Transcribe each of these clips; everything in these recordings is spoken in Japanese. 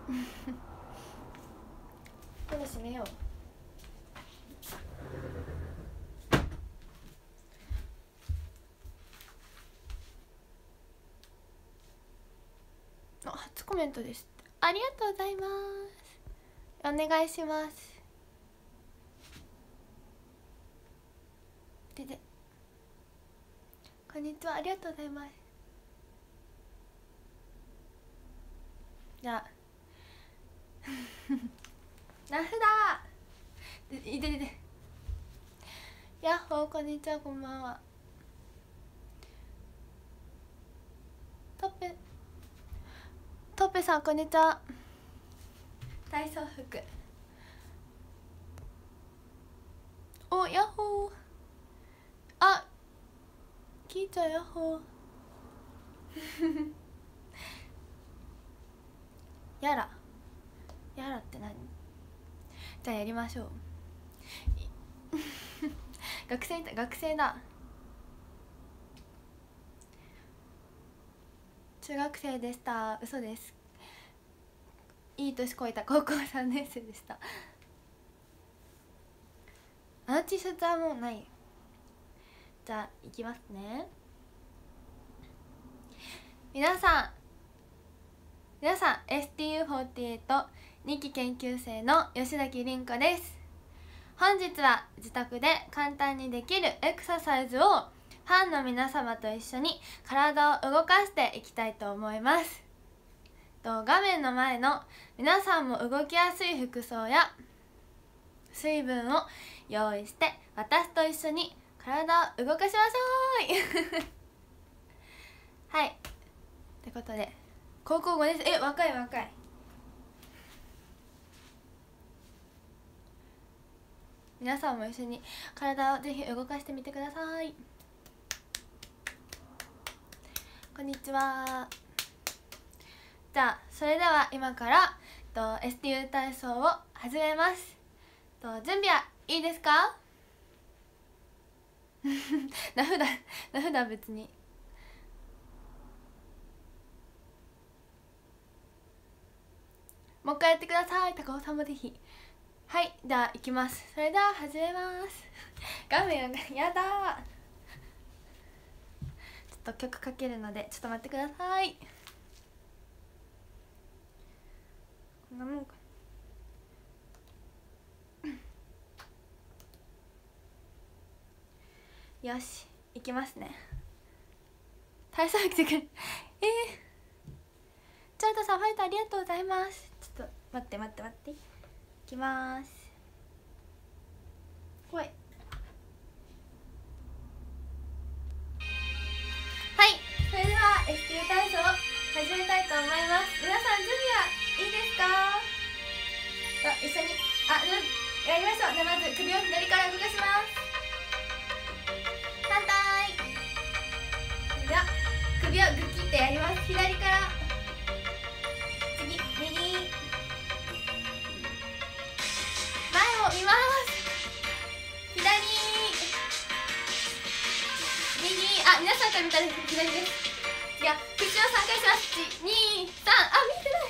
今度閉めよう。あ、初コメントです。ありがとうございます。お願いします。でこんにちは、ありがとうございます。じゃあナフだでヤッホー、こんにちは、こんばんは。トッペさん、こんにちは。体操服。お、ヤッホー。あ、キーちゃん、ヤッホー。やらって何？じゃあやりましょう。学生だ。中学生でした。嘘です。いい年こいた高校3年生でした。あの T シャツはもうない。じゃあいきますね。皆さん STU48 2期研究生の吉崎凛子です。本日は自宅で簡単にできるエクササイズをファンの皆様と一緒に体を動かしていきたいと思います。画面の前の皆さんも動きやすい服装や水分を用意して私と一緒に体を動かしましょう。はい、ってことで高校5年生、若い。皆さんも一緒に体をぜひ動かしてみてください。こんにちは。じゃあそれでは今からSTU 体操を始めます。準備はいいですか？名札別に。もう一回やってください。高尾さんもぜひ。はい、じゃあいきます。それでは始めます。画面がやだ。ちょっと曲かけるのでちょっと待ってください。こんなもんか。よし、いきますね。体操服着てくる。チャートさんファイトありがとうございます。ちょっと待っていきます。ほい。はい、それでは STU 体操を始めたいと思います。皆さん準備はいいですか？一緒にやりましょう。でまず首を左から動かします。反対。では首をグキってやります。左から、次右、前を見ます。左、右、皆さんから見たら左です。次は口を3回します。1、2、3、見えてない。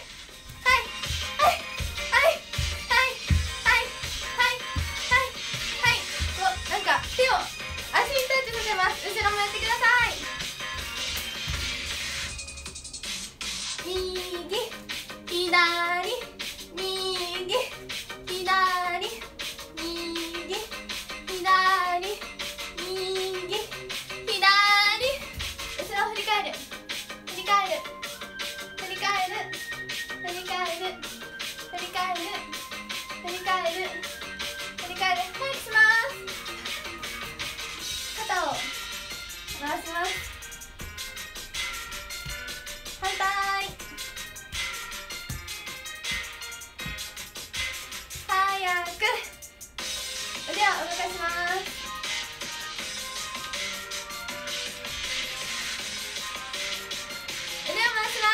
なんか手を足にタッチさせます。後ろもやってください。右、左、右、左、右、左、右、左、後ろ振り返る、振り返る、振り返る、振り返る、振り返る、振り返る、振り返る。早くします。肩を回します。反対。早く腕を動かします。腕を回します。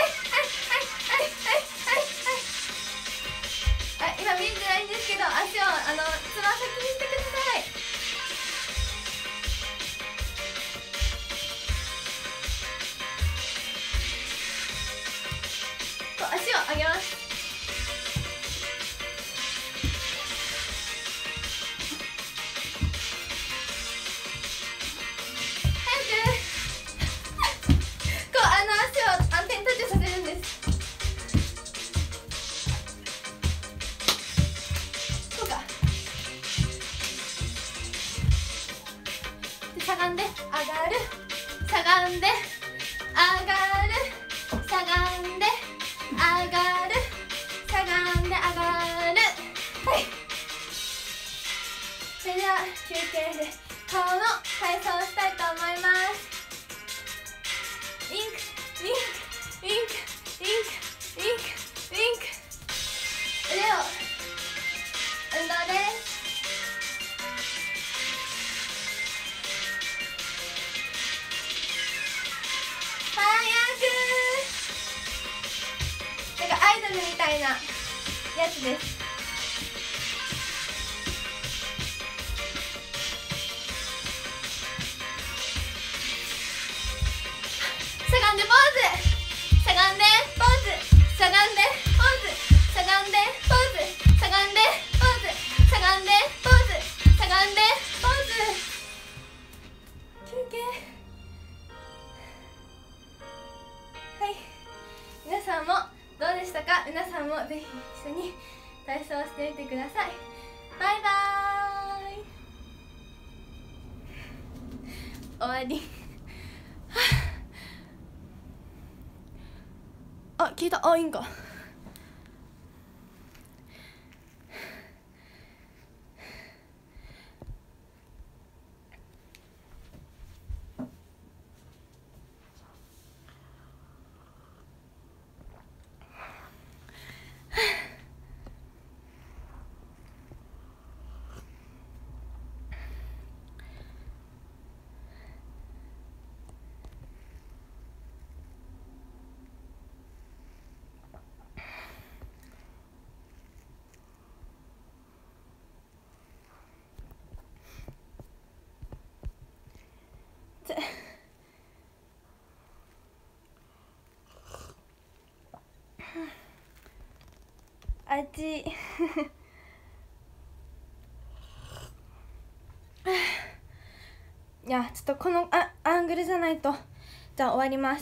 今見えてないんですけど、足をつま先にしてください。こ足を上げます。足を天touchさせるんです。こうか。でしゃがんで上がる、しゃがんで上がる、しゃがんで上がる、しゃがんで上がる。はい、それでは休憩で顔の体操をしたいと思います。ウィンクウィンクウィンクウィンクウィンクウィンク。腕を運動です。早く、なんかアイドルみたいなやつです。しゃがんでポーズ、しゃがんでポーズ、しゃがんでポーズ、しゃがんでポーズ、しゃがんでポーズ、しゃがんでポーズ、しゃがんでポーズ。休憩。はい、皆さんもどうでしたか。皆さんもぜひ一緒に体操してみてください。バイバーイ。終わり。あ、聞いた。あ、いいんか。味いや、ちょっとこのアングルじゃないと。じゃあ終わります。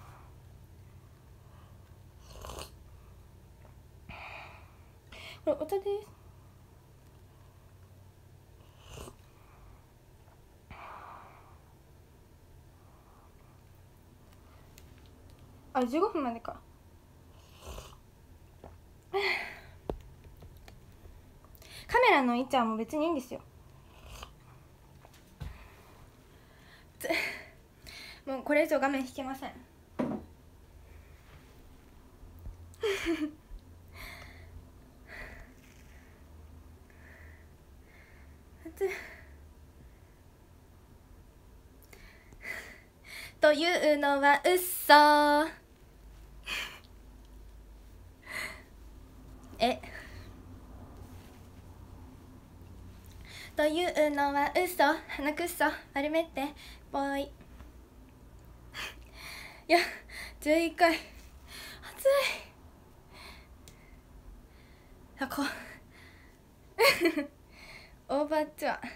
これお茶です。あ、15分までか。カメラの位置はもう別にいいんですよ。もうこれ以上画面引けません。というのは嘘。というのは嘘。鼻くそ丸めてぽい。いや、11回。暑い。あ、こうオーバーチュア。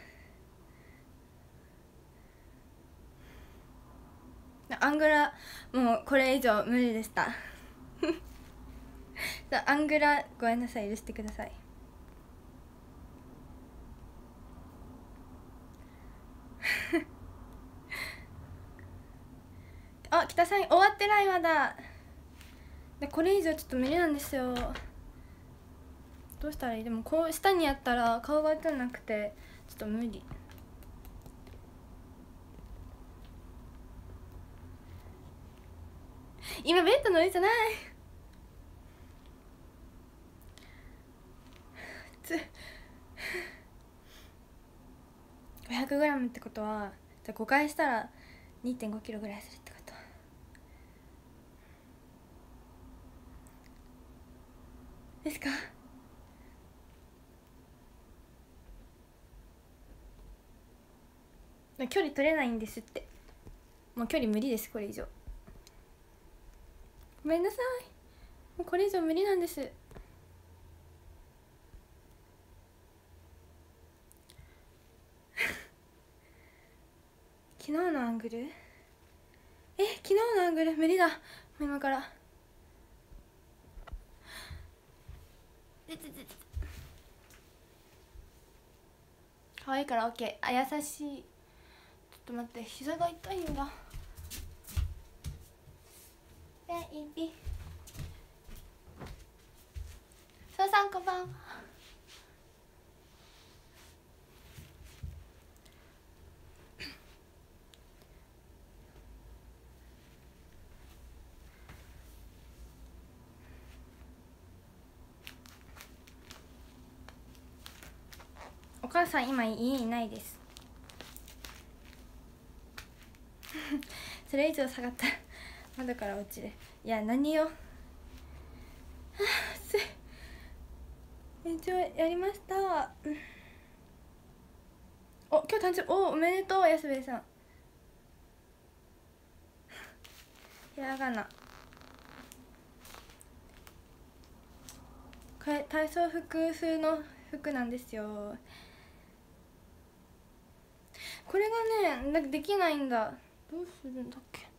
アングラもうこれ以上無理でした。アングラごめんなさい、許してください。あ、北さん終わってないわだ。でこれ以上ちょっと無理なんですよ。どうしたらいい。でもこう下にやったら顔が映んなくてちょっと無理。今ベッドの上じゃない。500g ってことはじゃあ5回したら 2.5 キロぐらいするってことですか。距離取れないんですって。もう距離無理です、これ以上。ごめんなさい。 うこれ以上無理なんです。昨日のアングル、昨日のアングル無理だ。もう今から可愛いから OK。 あ、優しい。ちょっと待って、膝が痛いんだ。ベイビー。そうさんこんばんは。お母さん今家にいないですそれ以上下がったら窓から落ちる。いや何よ暑い。一応やりました。お、今日誕生日、おめでとう安部さん。ひらがな。これ体操服風の服なんですよ。これがね、なんかできないんだ。どうするんだっけ。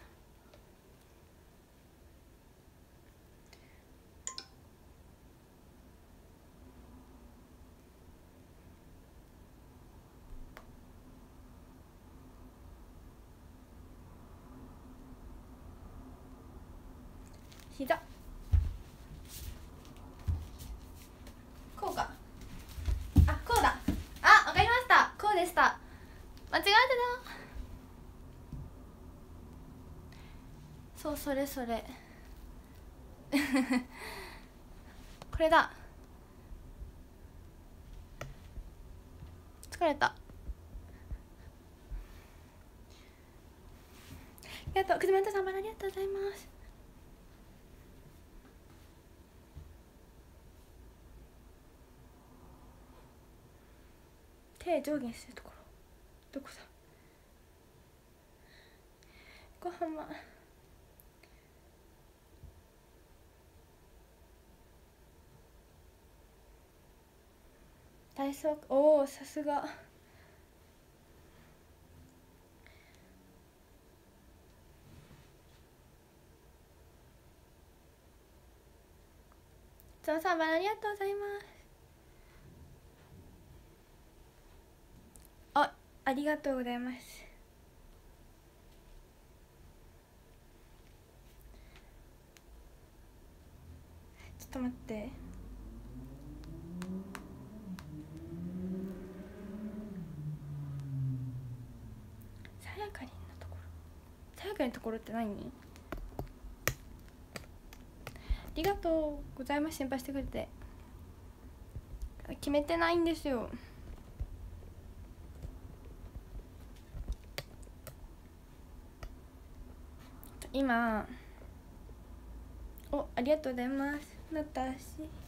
膝こうか。あ、こうだ。あ、わかりました。こうでした。間違えてた。そう、それそれこれだ。疲れた。ありがとう。くずまんたさん、ありがとうございます。手上下するところどこだ。横浜。体操、おお、さすが。ゾウさんありがとうございます。ありがとうございます。ちょっと待って。さやかりんのところ。さやかりんのところって何？ありがとうございます。心配してくれて。決めてないんですよ。今ありがとうございます。なったし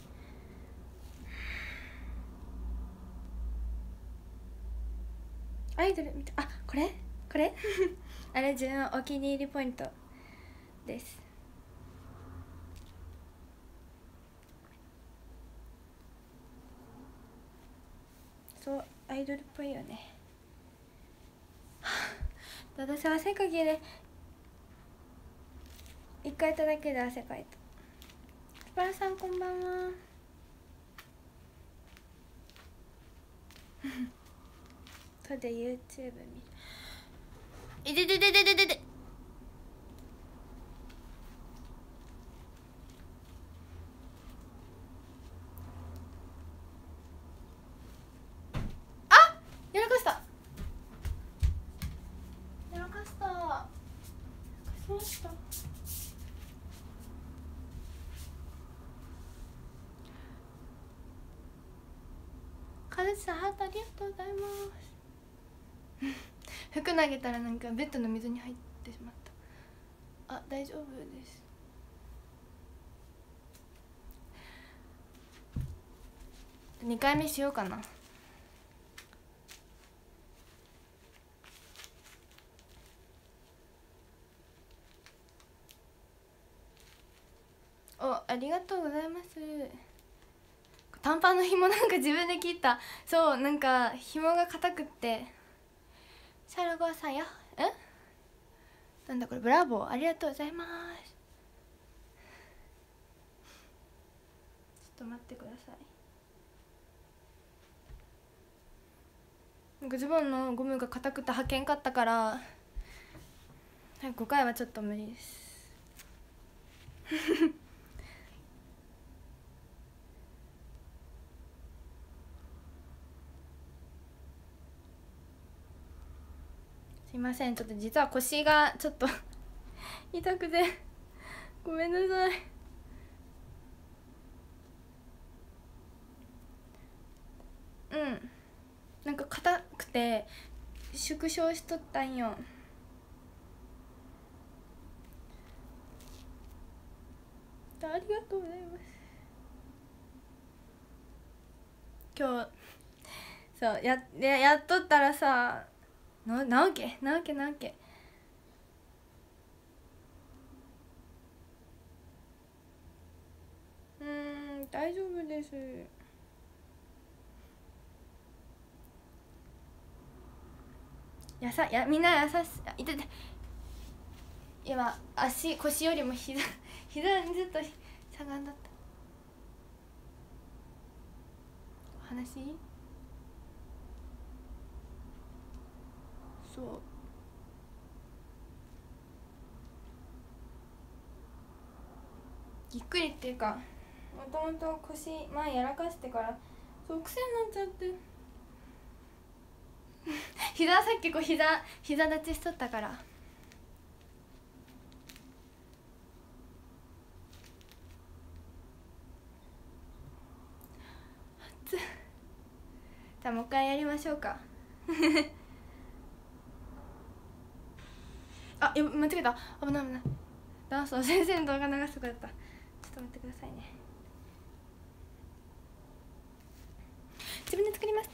アイドル見て、あ、これあれ自分のお気に入りポイントです。そう、アイドルっぽいよね私は汗かきで一回やっただけで汗かいた。スパラさんこんばんはそれで YouTube 見る。いででででででで。あ、やらかした。やらかした。やらかしました。かずちさんハートありがとうございます服投げたらなんかベッドの水に入ってしまった。あ、大丈夫です。2回目しようかな。お、 お、ありがとうございます。短パンの紐なんか自分で切った。そう、なんか紐が硬くって。シャルゴさんや、なんだこれ、ブラボー、ありがとうございます。ちょっと待ってください。なんかズボンのゴムが硬くて履けんかったから5回はちょっと無理ですすいません、ちょっと実は腰がちょっと痛くてごめんなさい。なんか硬くて縮小しとったんよ。ありがとうございます。今日そうやっとったらさ、なわけ大丈夫です。みんな優しい。痛い。今腰よりも膝にずっとしゃがんだった。お話そう、ぎっくりっていうか、もともと腰前やらかしてからそう癖になっちゃってさっき膝立ちしとったから。じゃあもう一回やりましょうかあ、間違えた。危ない。ダンスの先生の動画流すとこだった。ちょっと待ってくださいね。自分で作りました。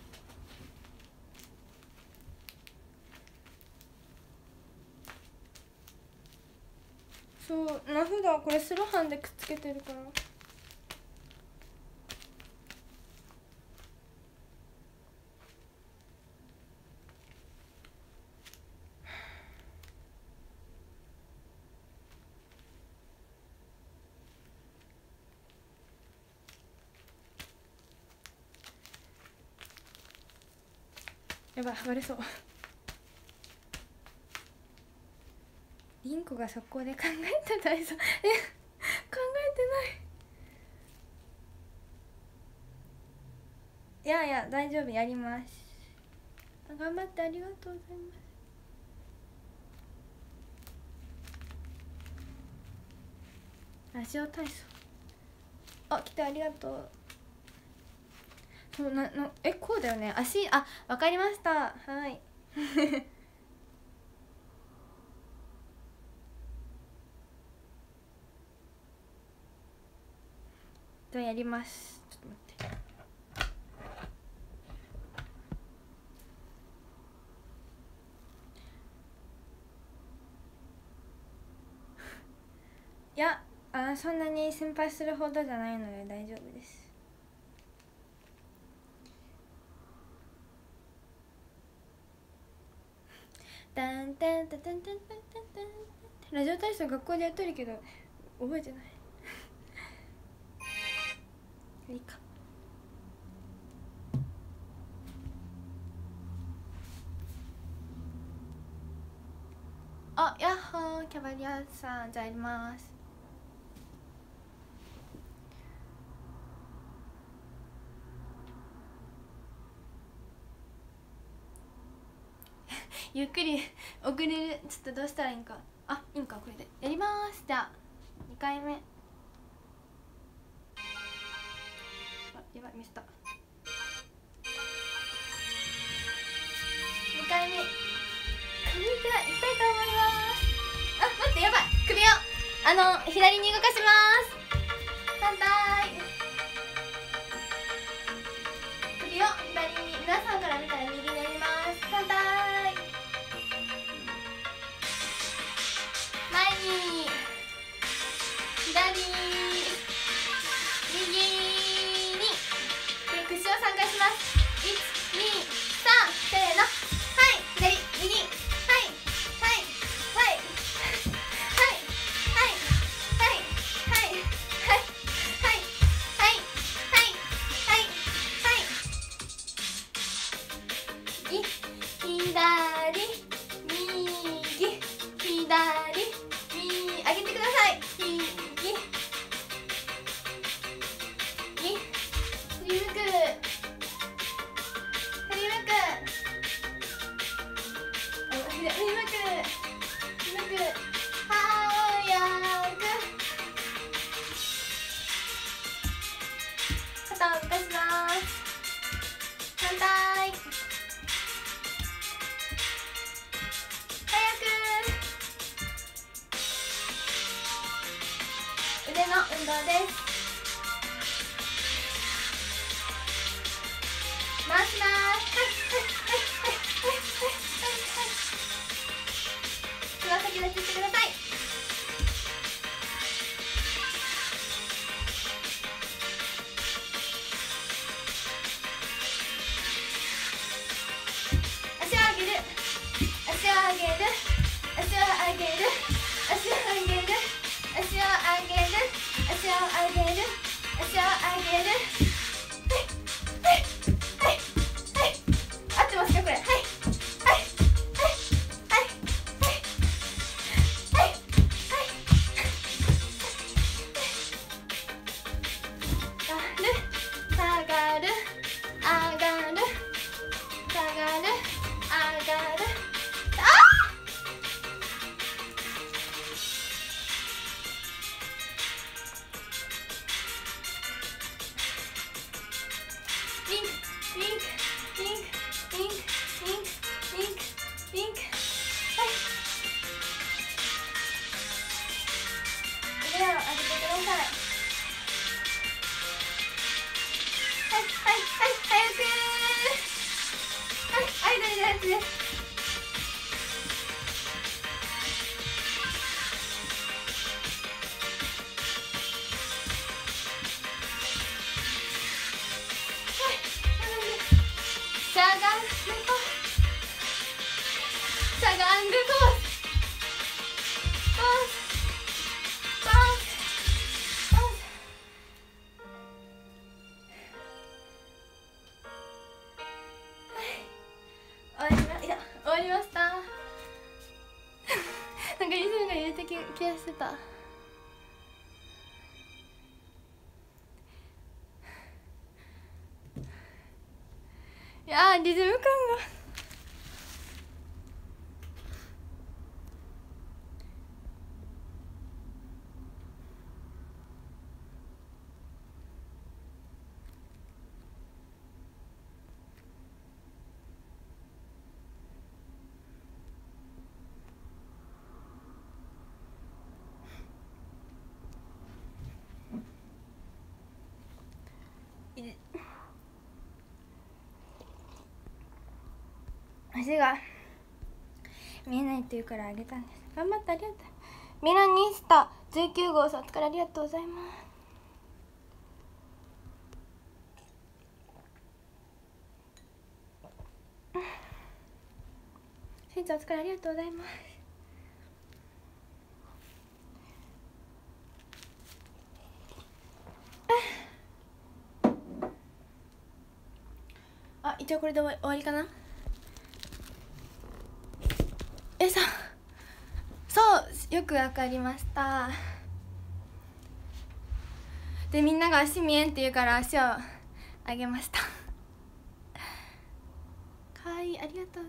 そう、名札これセロハンでくっつけてるから。やばい、剥がれそう。リンコが速攻で考えた体操考えてない。いや大丈夫、やります。頑張って、ありがとうございます。ラジオ体操、来てありがとう。そうこうだよね、足。わかりました。はいじゃあやります。ちょっと待っていや、そんなに心配するほどじゃないので大丈夫です。ラジオ体操学校でやっとるけど覚えてないいいか。やっほー、キャバリアさん、じゃあやりますゆっくり遅れる。ちょっとどうしたらいいんか。いいんか、これでやります。じゃあ2回目。やばい、ミスった。2回目、髪いきたいと思います。待って、やばい、首を左に動かします。反対、首を左に、皆さんから見たら右にやります。反対、前に左左右にで、串を3回します。1、2、3、せーの。はい、左右、はいはいはいはいはいはいはいはいはいはいはいはいはい、左右左右、上げてください。右右、振り向く振り向く、振り向く振り向く、早く肩を動かします。反対、早く腕の運動です。回します。はいはいはいはいはいはい、つま先立ちしてください。足を上げる足を上げる足を上げる足を上げる足を上げる足を上げる足を上げる、はいはいはいはい、合ってますかこれ。はいはいはいはいはいはいはい、下がる上がる下がる上がる、あリンクリンクリンクリンクリンクリンクリンク、はい、腕を上げてください。はいはいはい、早くはい、間にのやつです。しゃがんでこう、しゃがんでこう、ポーズポーズポーズ、はい、終わりました。なんかリズムが揺れてき気がしてた。いやー、リズム感が足が見えないって言うからあげたんです。頑張ってありがとう。ミラニスタ19号さんからありがとうございます。しんちゃんお疲れありがとうございます。あ、一応これで終わりかな。そうよくわかりました。でみんなが足見えんって言うから足を上げました。かわいい、ありがとうござい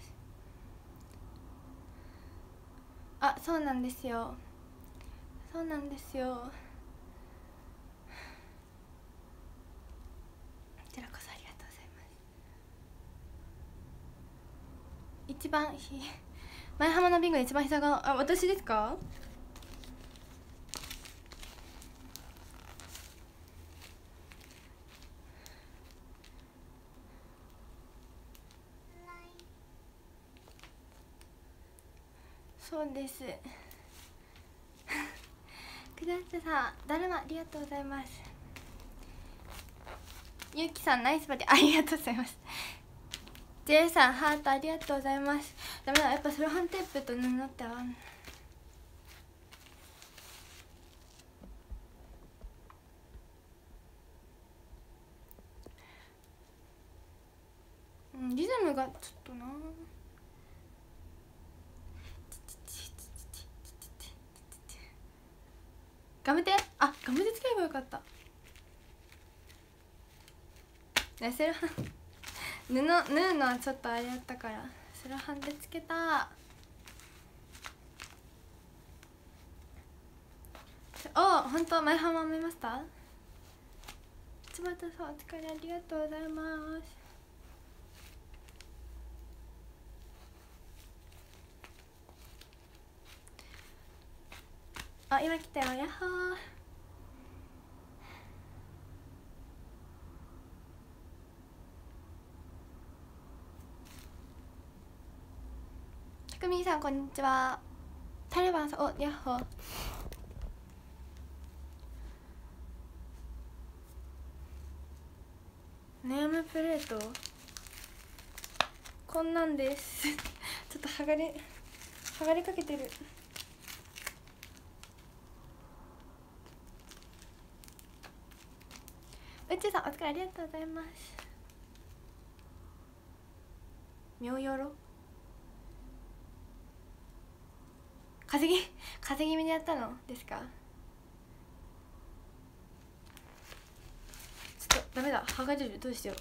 ます。あ、そうなんですよ、そうなんですよ。こちらこそありがとうございます。一番前浜のビンゴで一番膝が、あ、私ですか？そうです。 くだってさだるまありがとうございます。ゆうきさんナイスバディありがとうございます。J さんハートありがとうございます。ダメだやっぱセロハンテープと布って合わん。リズムがちょっとな。ガムテガムテつければよかった。セロハン縫うのはちょっとあれやったからセロハンでつけた。本当前浜見ました。つばたさんお疲れありがとうございます。今来たよやっほー。たくみんさんこんにちは。タレバンさんやっほー。ネームプレートこんなんですちょっと剥がれかけてる。うちさんお疲れありがとうございます。みょうよろ風邪気味でやったのですか。ちょっとダメだ剥がれるどうしよう。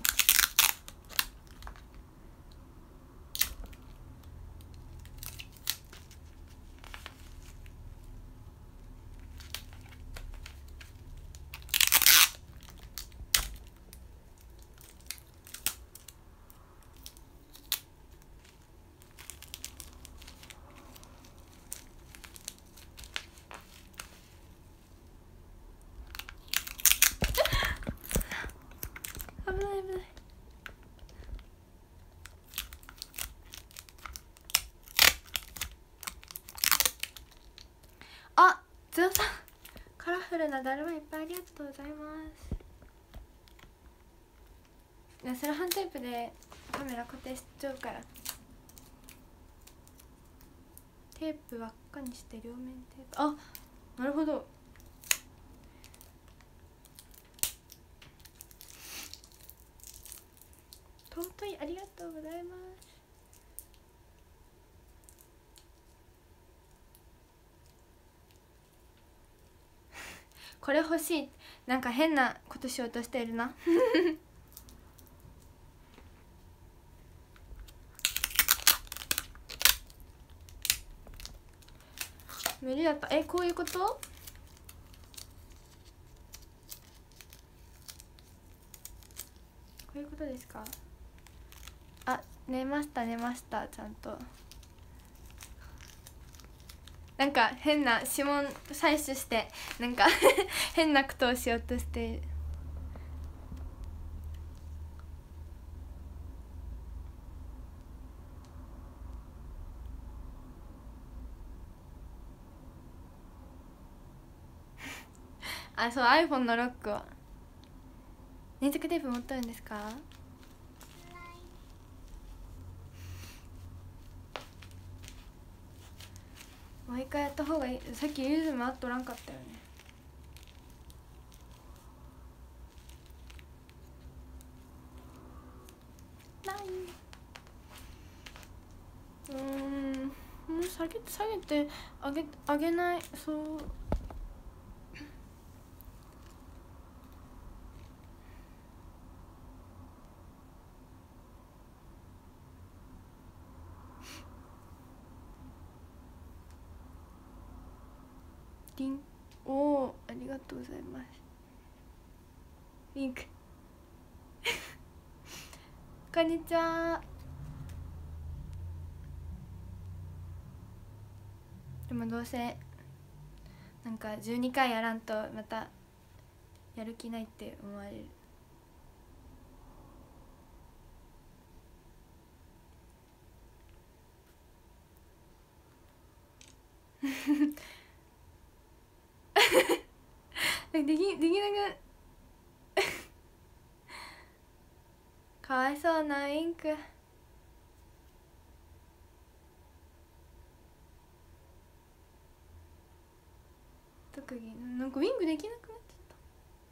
危ない。つよさんカラフルなだるまいっぱいありがとうございます。セロハンテープでカメラ固定しちゃうからテープ輪っかにして両面テープなるほど。尊いありがとうございます。これ欲しい。なんか変なことしようとしてるな無理だった。こういうことこういうことですか。寝ましたちゃんと。なんか変な指紋採取してなんか変なことをしようとしている。そう iPhone のロックは粘着テープ持っとるんですか。もう一回やった方がいい。さっきリズム合っとらんかったよね。もう下げてあげない。そうありがとうございます。リンクこんにちは。でもどうせなんか12回やらんとまたやる気ないって思われるできなくかわいそうなウインク。特技なんかウインクできなくなっちゃった。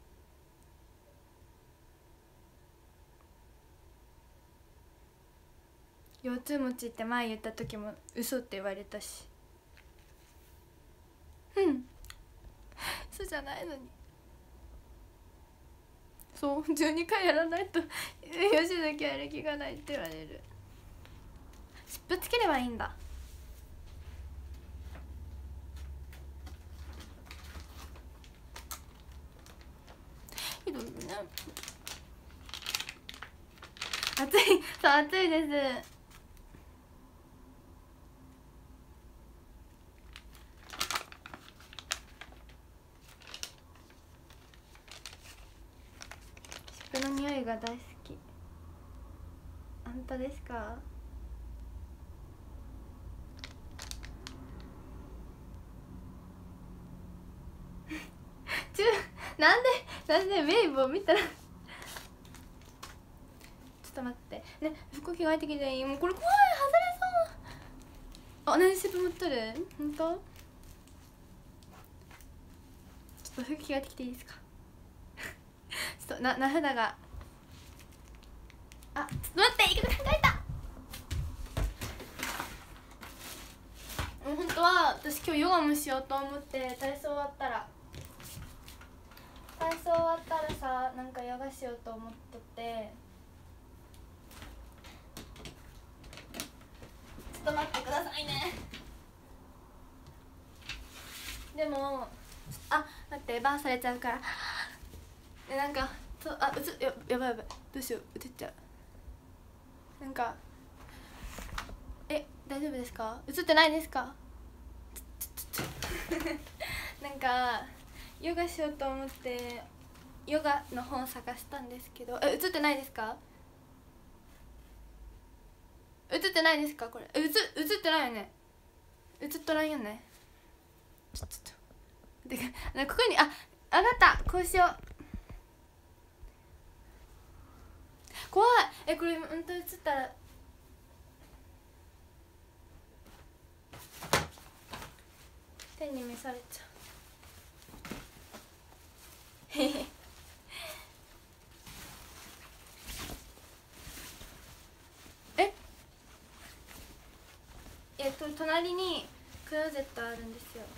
腰痛持ちって前言った時も嘘って言われたし、嘘じゃないのに。そう12回やらないと吉崎やる気がないって言われる。湿布つければいいんだ。ひどいね。暑い、そう暑いです。湿布の匂いが大好き。あんたですか？なんでウェーブを見たらちょっと待ってね、服着替えてきていい？もうこれ怖い、外れそう。あ、同じ湿布持っとる？ほんと？ちょっと服着替えてきていいですか？ちょっと名札が、あ、ちょっと待って、いくら考えた。もう本当は私今日ヨガもしようと思って、体操終わったらさ、なんかヨガしようと思っとって、ちょっと待ってくださいね。でも待って、バーされちゃうからで、なんかやばいどうしよう、映っちゃう。なんか大丈夫ですか？映ってないですか？なんかヨガしようと思ってヨガの本探したんですけど、映ってないですか？映ってないですか？これ映ってないよね。映っとらんよね。ちょっとで、ここにあなた、こうしよう。怖い。これ本当映ったら天に召されちゃう。へへ。隣にクローゼットあるんですよ。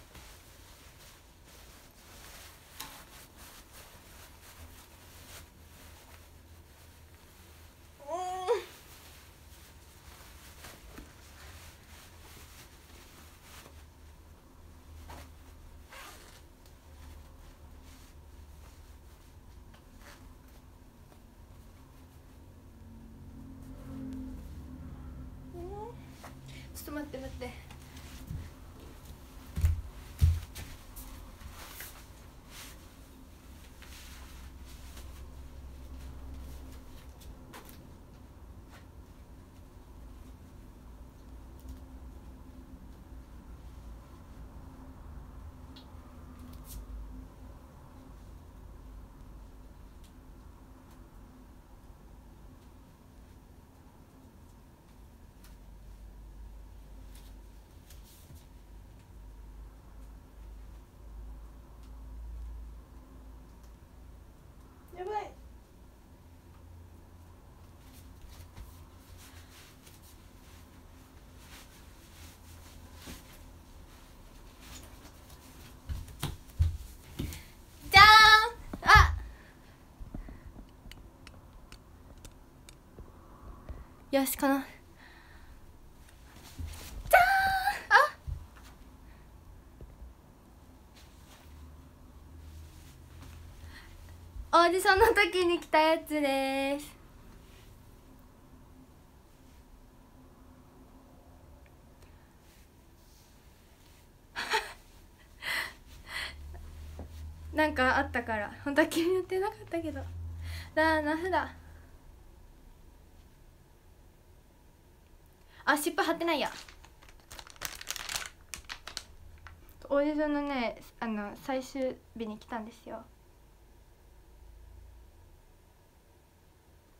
ちょっと待って。やばい。じゃーん。よし、このオーディションの時に着たやつです。なんかあったから、本当は気になってなかったけど。名札、湿布貼ってないや。オーディションのね、最終日に来たんですよ。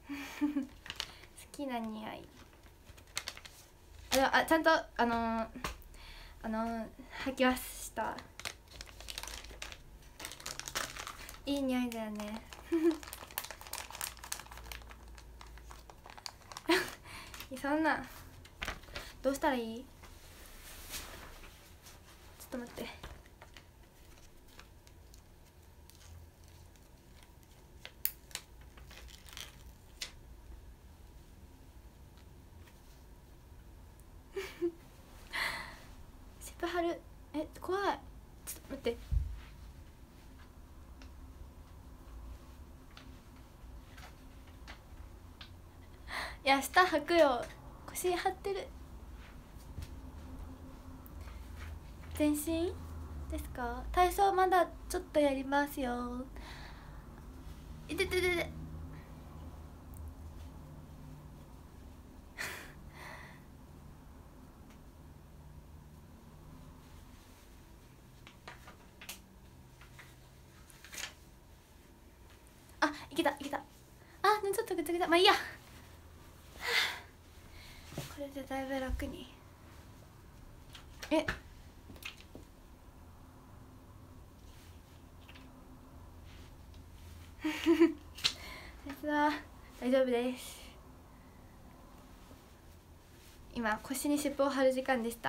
きな匂い。でもちゃんと吐きました。いい匂いだよね。そんなどうしたらいい？ちょっと待って。湿布貼る。怖い。ちょっと待って。いや、下履くよ。腰張ってる。全身ですか？体操まだちょっとやりますよ。いてててて。あ、いけたいけた。ちょっとぐちゃぐちゃ。まあいいや。これでだいぶ楽に。実は大丈夫です。今腰に湿布を貼る時間でした。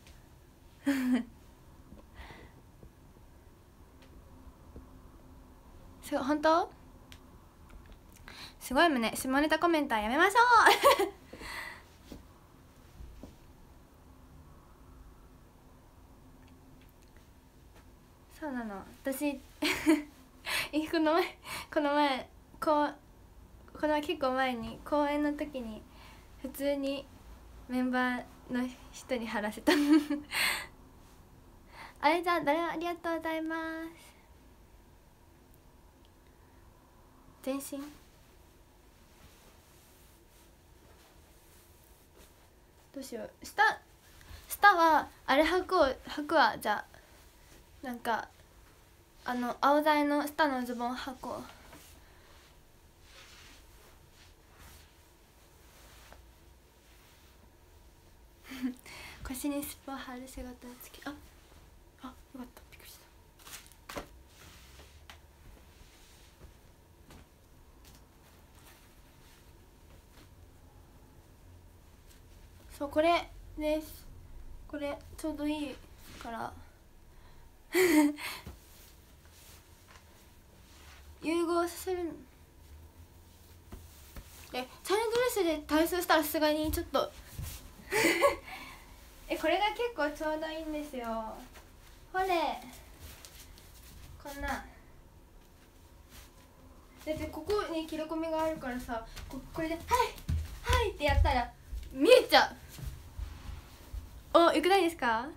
本当？すごい胸。下ネタコメントはやめましょう。そうなの。私この前結構前に公演の時に普通にメンバーの人に貼らせた。あれじゃん、誰もありがとうございます。全身どうしよう。下はあれ履くわ。じゃあなんか青材の下のズボン履こう。腰にスポ貼る仕事をつけ。よかった。びっくりした。そう、これです。これちょうどいいから融合させるの。サイドドレスで体操したらさすがにちょっとこれが結構ちょうどいいんですよ。ほれ、こんなだってここに切れ込みがあるからさ、これで「はいってやったら見えちゃう。よくないですか？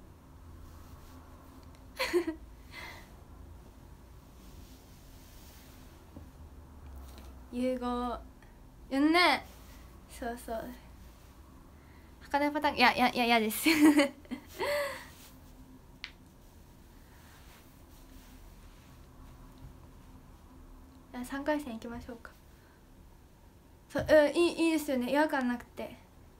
融合やんね。そう、儚パターン。いや嫌です3回戦いきましょうか。いいですよね、違和感なくて。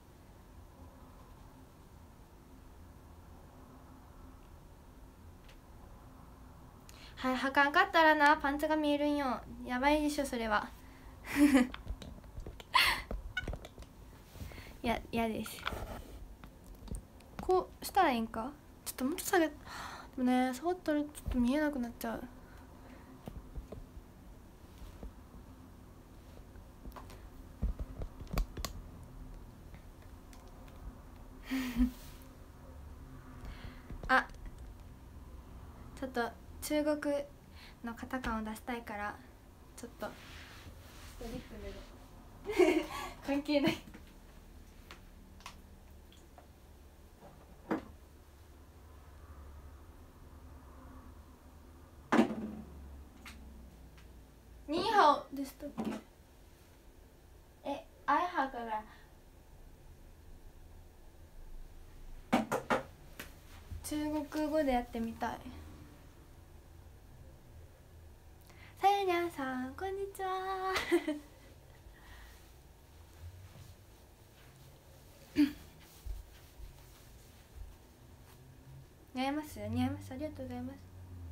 はい、履かんかったらな、パンツが見えるんよ。やばいでしょそれは。嫌です。こうしたらいいんか。ちょっともっと下げ。でもね、触ったらちょっと見えなくなっちゃう。ちょっと中国の型感を出したいから、ちょっとリップ塗る。関係ない。ニーハオでしたっけ？アイハから中国語でやってみたい。さゆにゃんさんこんにちは。 似合います、似合います、ありがとうございます。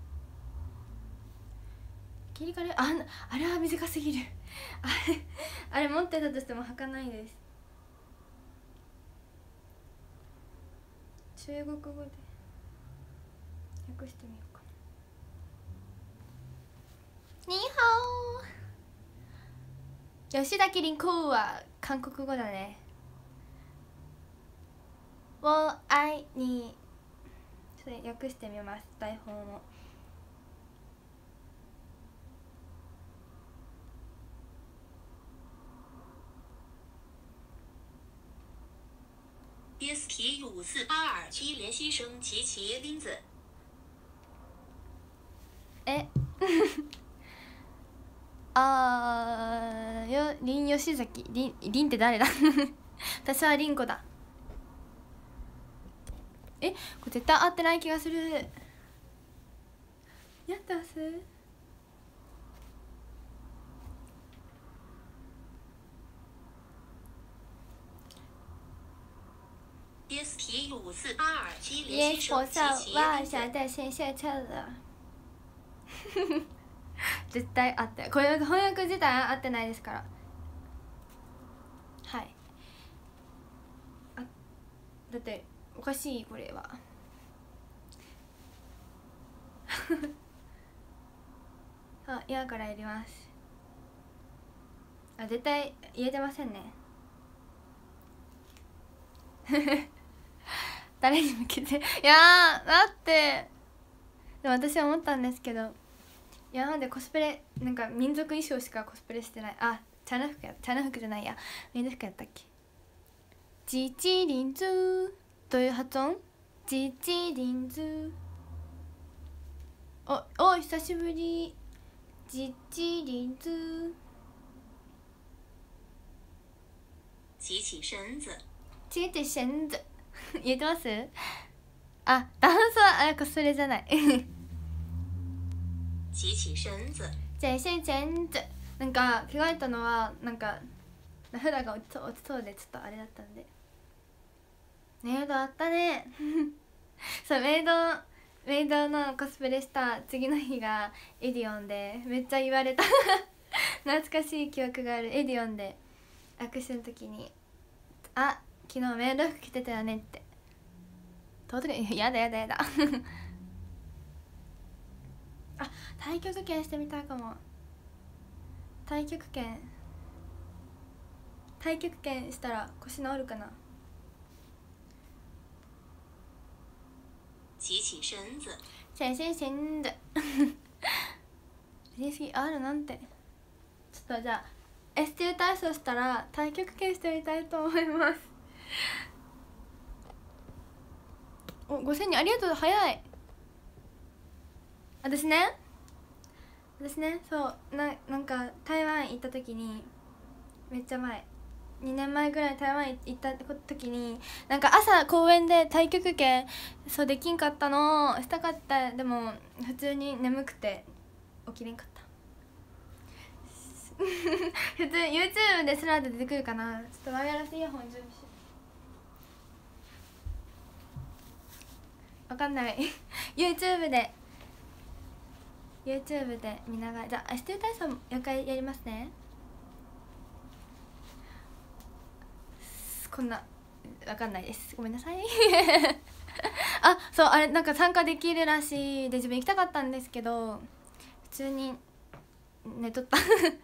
切り替え、あれは短すぎるあれ持ってたとしても履かないです。中国語で訳してみようかな。ニーハオ。吉田キリンコは韓国語だね。を愛に、それ訳してみます、台本を。 BST5482联系声及其林子。 林吉崎、林って誰だ私は林子だ。これ絶対合ってない気がする。やってます。 BST5482 也联系声火烧及其哇林子。 想在先下车了絶対合ってこれ翻訳自体合ってないですから。はい、だっておかしいこれは今からやります。絶対言えてませんね誰に向けていやだってでも私は思ったんですけど、なんでコスプレなんか民族衣装しかコスプレしてない。チャナ服じゃないや、民族服やったっけ。ジチリンズー、どういう発音？ジチリンズー。お久しぶり。ジチリンズー。 起起身子。 チチシェンズ言えてます？ダンスはコスプレじゃない起起身子。 チェシェンチェンズ。なんか着替えたのはなんか名札が落ちそうでちょっとあれだったんで。メイドあったねそうメイドのコスプレした次の日がエディオンでめっちゃ言われた懐かしい記憶がある。エディオンで握手の時に昨日メイド服着てたよねってやだ太極拳してみたいかも。太極拳したら腰治るかな。 起起身子。 先生死んで認識あるなんて。ちょっとじゃあST体操したら太極拳してみたいと思います5000人ありがとう。早い。私ねそうなんか台湾行った時にめっちゃ前2年前ぐらい台湾行った時になんか朝公園で太極拳そうできんかったのしたかった。でも普通に眠くて起きれんかった普通 YouTube でスラーで出てくるかな。ちょっとワイヤレスイヤホン準備しよう。わかんないYouTube で見ながら。じゃあST体操も4回やりますね。こんなわかんないです、ごめんなさいそうあれなんか参加できるらしいで自分行きたかったんですけど普通に寝とった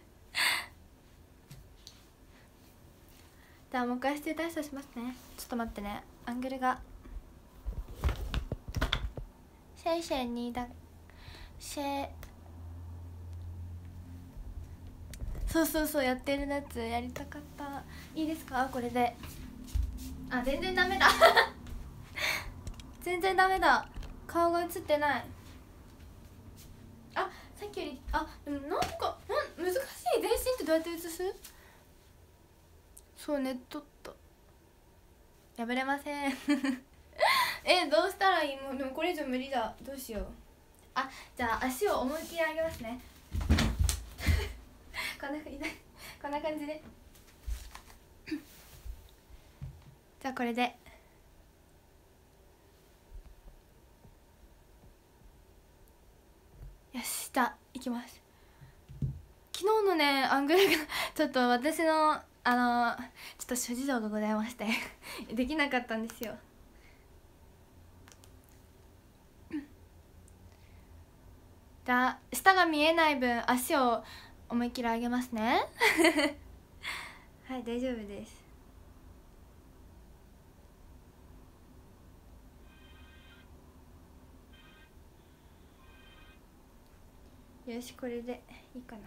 じゃあもう一回ST体操しますね。ちょっと待ってね、アングルがシェイシェイにだシェそうやってるやつやりたかった。いいですかこれで。全然ダメだ全然ダメだ、顔が映ってない。さっきよりでもなんか難しい。全身ってどうやって映す？そうネットと破れませんどうしたらいい？もうでもこれ以上無理だ、どうしよう。じゃあ足を思いっきり上げますねこんな感じでじゃあこれでじゃあいきます。昨日のねアングルがちょっと私のちょっと諸事情がございましてできなかったんですよ。じゃあ下が見えない分足を思いっきり上げますねはい大丈夫です。よしこれでいいかな。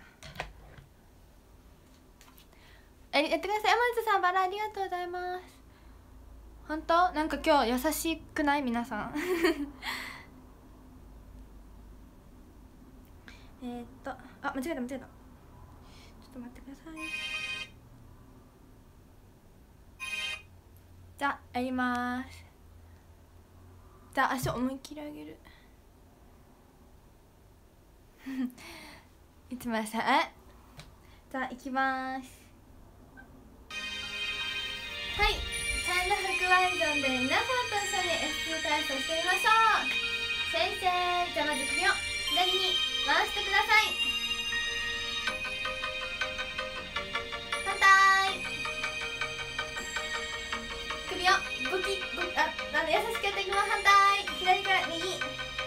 やってください。山内さんバラありがとうございます。本当なんか今日優しくない皆さんあ間違えた。ちょっと待ってください。じゃあやります。じゃあ足を思いっきり上げるいつもやさじゃあ行きます。はい、チャイナ白ワイゾンで皆さんと一緒に SC 体操してみましょう。先生、じゃあまず首を左に回してください。反対。首をグキグキ優しくやっていきます。反対。左から右前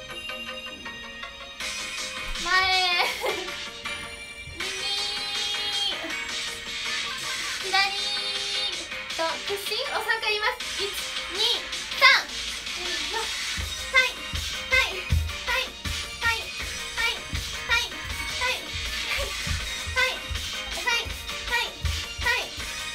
右左と屈伸を3回言います。1、2、3、はいはいはいはいはいはいはいはいはいはいはい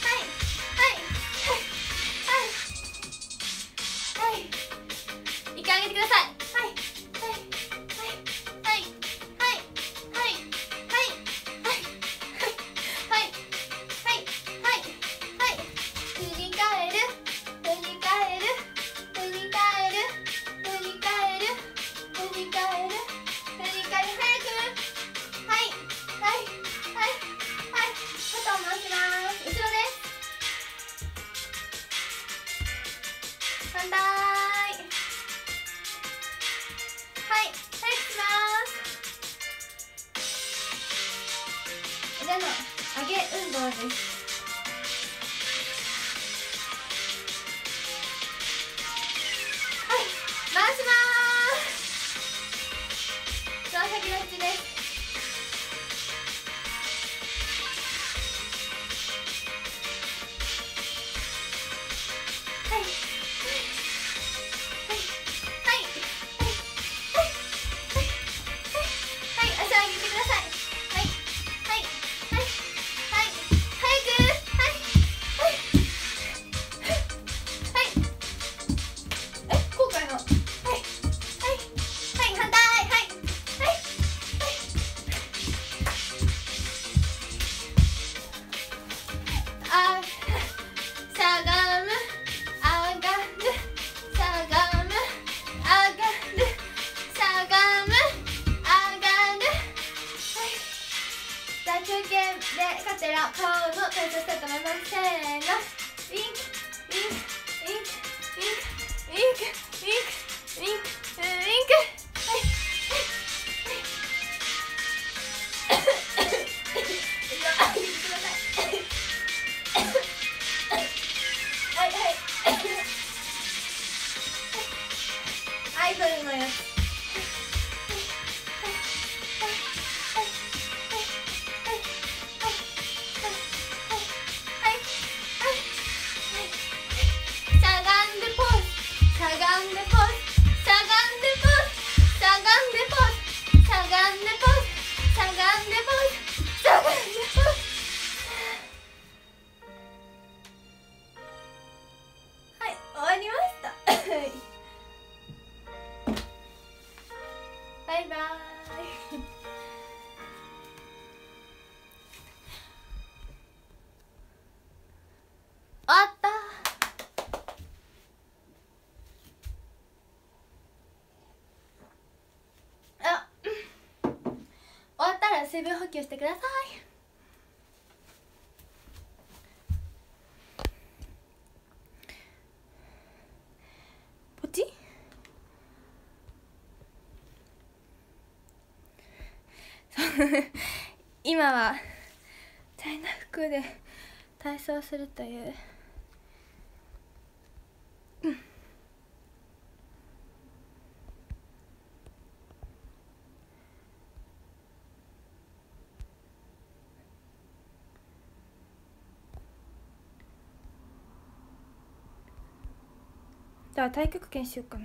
はいはい一回上げてください。はいはいはいはいはいはいはいはいはいはいはい振り返る振り返る振り返る振り返る振り返る振り返る早くはいはいはいはい肩を回します。後ろです反対はい早くします。腕の上げ運動です。はい回します。つま先立ちです。はいはいはいはいはい足を上げてください。はいはいはいはい早くはいはいはい後悔のはいはいはい反対はいはいはいしゃがむ上がるしゃがむ上がるしゃがむ上がる。はいじゃあ休憩でがてら顔の体操したいと思います。せーのウィンクウィンクウィンクウィンクウィンクウィンクウィンクウィンクはいはい上げてください。はいはいアイドルのやつ。しゃがんでポーズしゃがんでポーズしゃがんでポーズしゃがんでポーズしゃがんでポーズしゃがんでポーズしゃがんでポーズはい終わりましたバイバーイ終わった終わったら水分補給してください。ポチ今はチャイナ服で体操するというじゃあ太極拳しようかな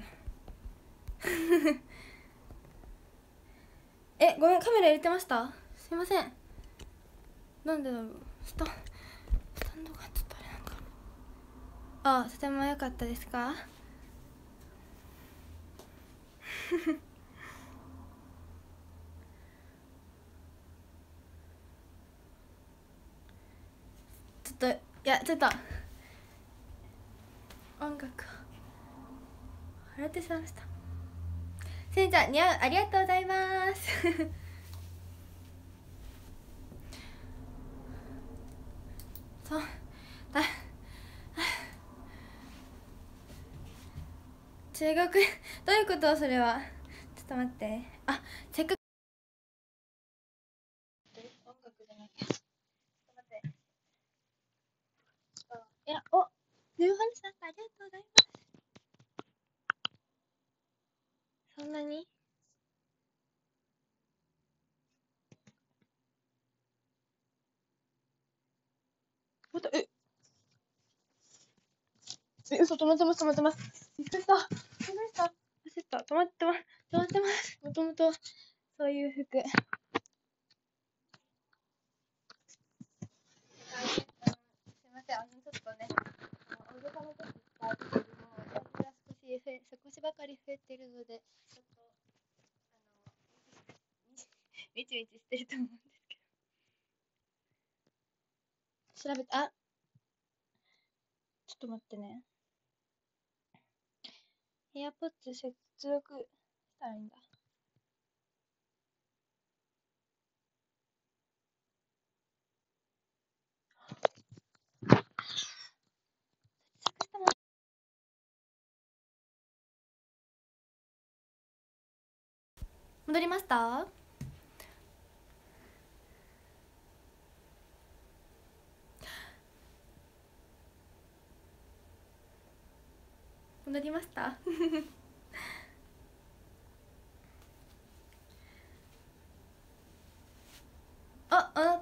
ごめん、カメラ入れてました？すいません。なんでだろう、スタンドがちょっとあれなんかな。とても良かったですか？ちょっと音楽を払ってしまいました。せんちゃん似合う、ありがとうございますそう中国どういうこと？それはちょっと待って、せっかく音楽じゃなきゃ、ちょっと待って、夕飯さんありがとうございます。そんなに嘘、止まってます。びっくりした。焦った。止まってます。もともとそういう服。すいません、ちょっとね、おじさんの時使う時よりも、私が少しばかり増えてるので、ちょっと、みちみちしてると思うんですけど。調べて、ちょっと待ってね。エアポッツ接続したらいいんだ。戻りました？戻りましたなった。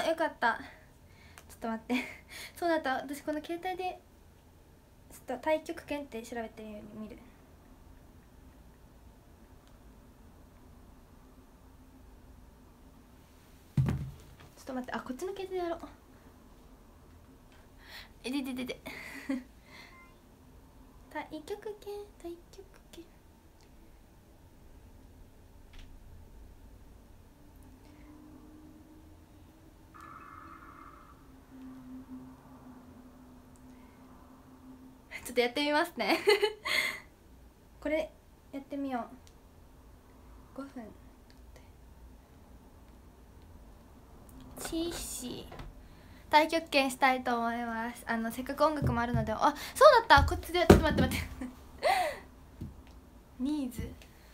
よかった。ちょっと待ってそうだった。私この携帯でちょっと太極拳って調べてみる。ちょっと待って、こっちの携帯でやろう。太極拳ちょっとやってみますねこれやってみよう。5分チーシー太極拳したいと思います。せっかく音楽もあるので。そうだった。こっちでちょっと待ってニーズ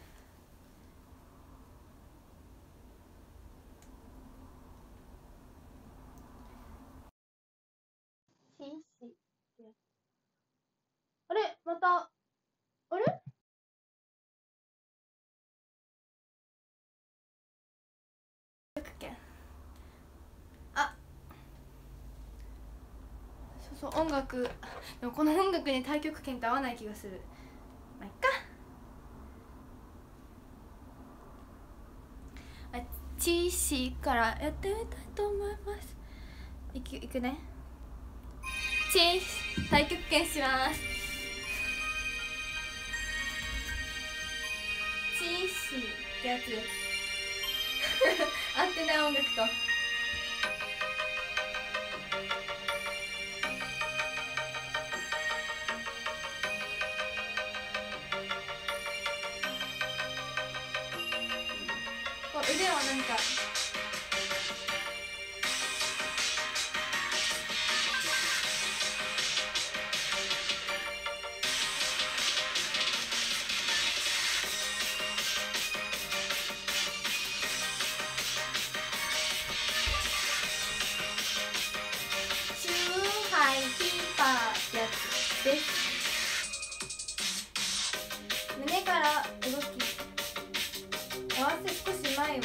チーシーまた太極拳そう音楽でもこの音楽に太極拳って合わない気がする。まあいっか。チーシーからやってみたいと思います。いくね。チー太極拳します。チーシーってやつです合ってない音楽と。腕はなんか合わせ少し前を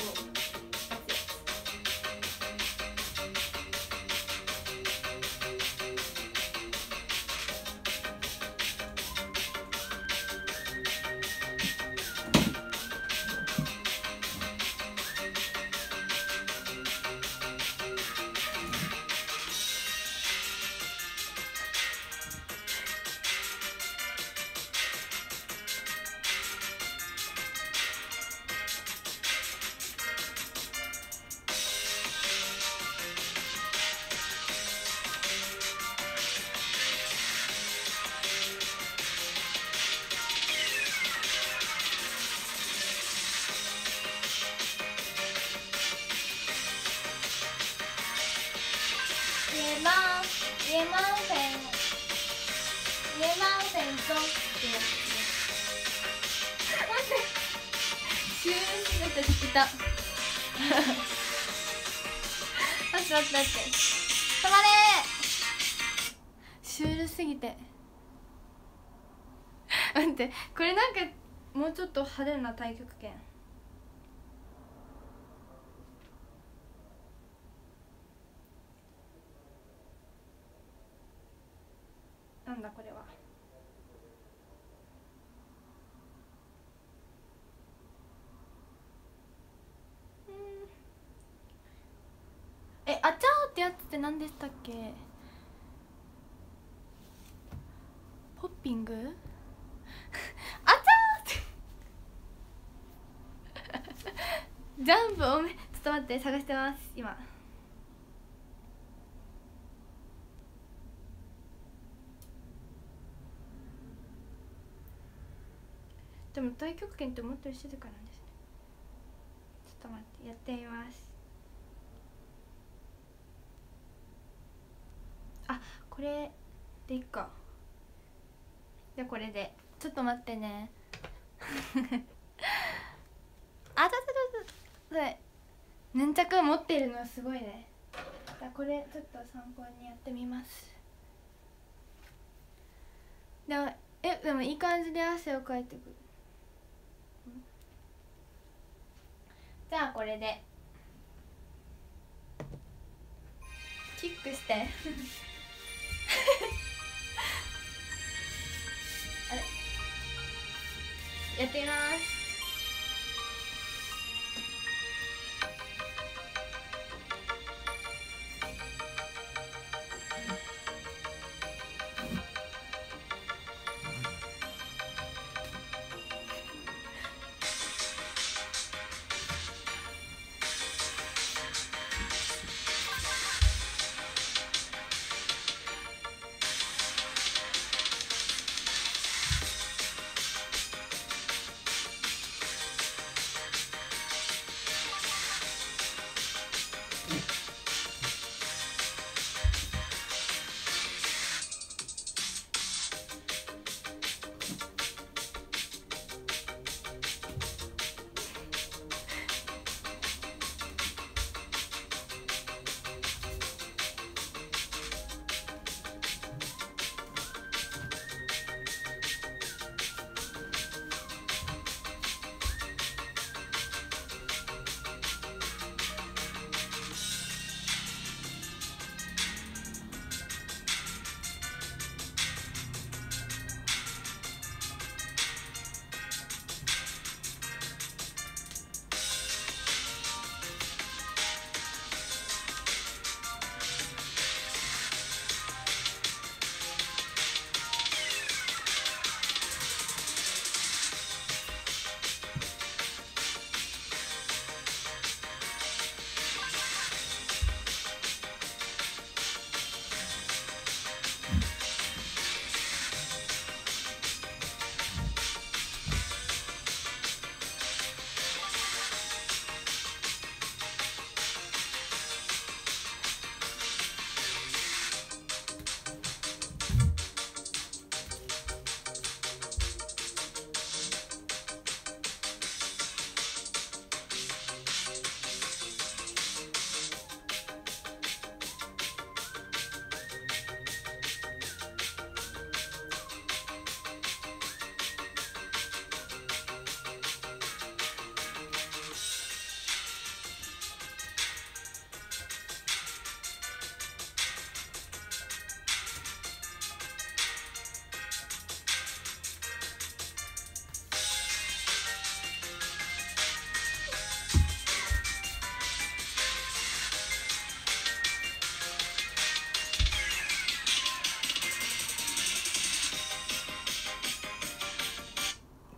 イエマンフェンゾってやつ待ってシューすべて聞いた待って止まれシュールすぎて待ってこれなんかもうちょっと派手な太極拳なんだこれはあちゃーってやつって何でしたっけポッピングあちゃーってジャンプ多めちょっと待って探してます今でも太極拳ってもっと静かなんですねちょっと待ってやってみますあこれでいっかじゃあこれでちょっと待ってねあそれヌンチャク持ってるのすごいねじゃあこれちょっと参考にやってみますでもいい感じで汗をかいてくるじゃあこれでキックしてあれやってみます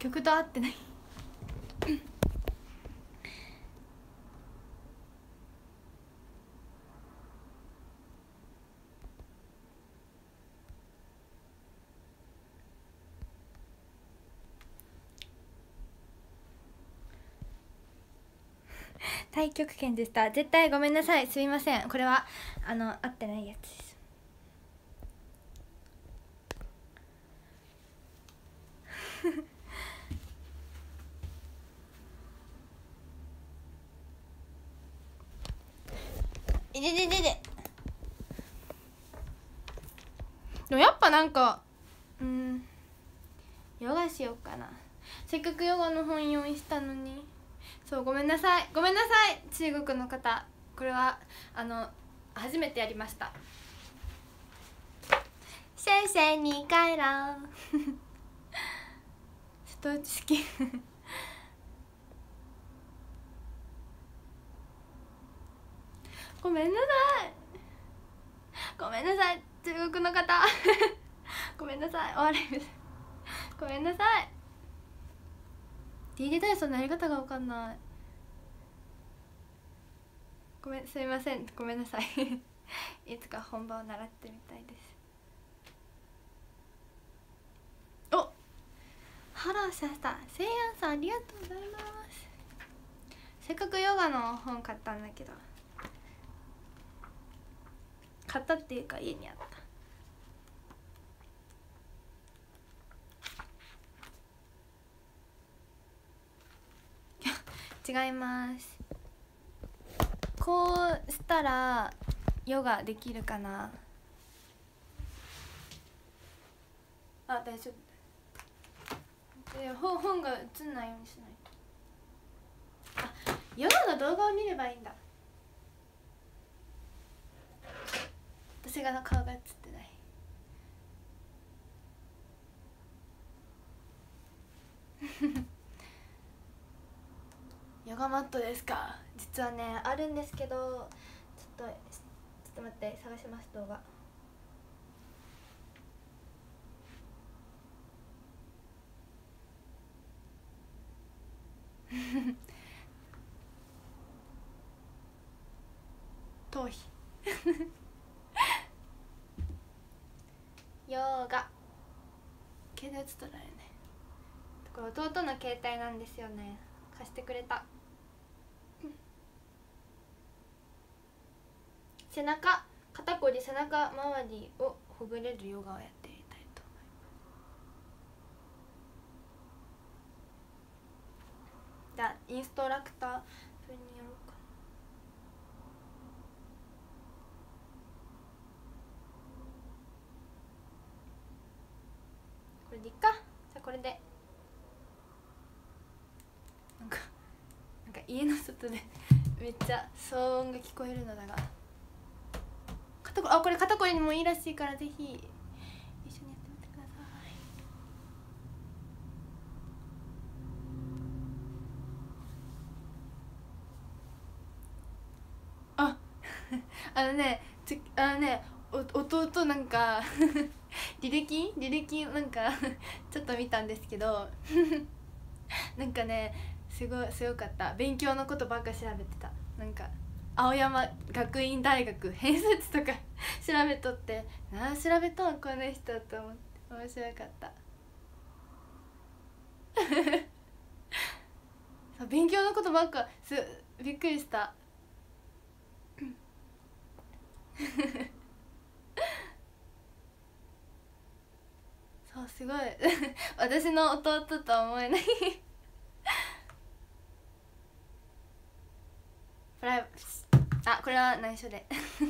曲と合ってない太極拳でした。絶対ごめんなさい、すみません。これは合ってないやつですいでででででもやっぱなんかヨガしようかな。せっかくヨガの本用意したのに。そう、ごめんなさい、ごめんなさい、中国の方。これは初めてやりました。先生に帰ろう瀬戸内式ごめんなさい、ごめんなさい、中国の方ごめんなさい、お笑いです。ごめんなさい。 DJ 体操のやり方が分かんない。ごめん、すみません、ごめんなさいいつか本場を習ってみたいです。お、ハローしました。せいやんさん、ありがとうございます。せっかくヨガの本買ったんだけど、買ったっていうか家にあった。違います。こうしたらヨガできるかな。あ、大丈夫。本が映んないようにしないと。あ、ヨガの動画を見ればいいんだ。私が顔が映ってない。ヨガマットですか。実はね、あるんですけど、ちょっと待って、探します、動画。頭皮ヨガ携帯映っとられね。これ弟の携帯なんですよね。貸してくれた。背中、肩こり、背中周りをほぐれるヨガをやってみたいと思います。じゃあインストラクター風にやろうかな。これでいっか。じゃあこれでなんか家の外でめっちゃ騒音が聞こえるのだが、これ肩こりにもいいらしいから、ぜひ一緒にやってみてください。弟なんか履歴なんかちょっと見たんですけどなんかね、すごかった。勉強のことばっか調べてた。なんか青山学院大学偏差値とか調べとって、調べとんこの人と思って面白かったそう、勉強のことばっかびっくりしたそう、すごい私の弟とは思えないプライこれは内緒で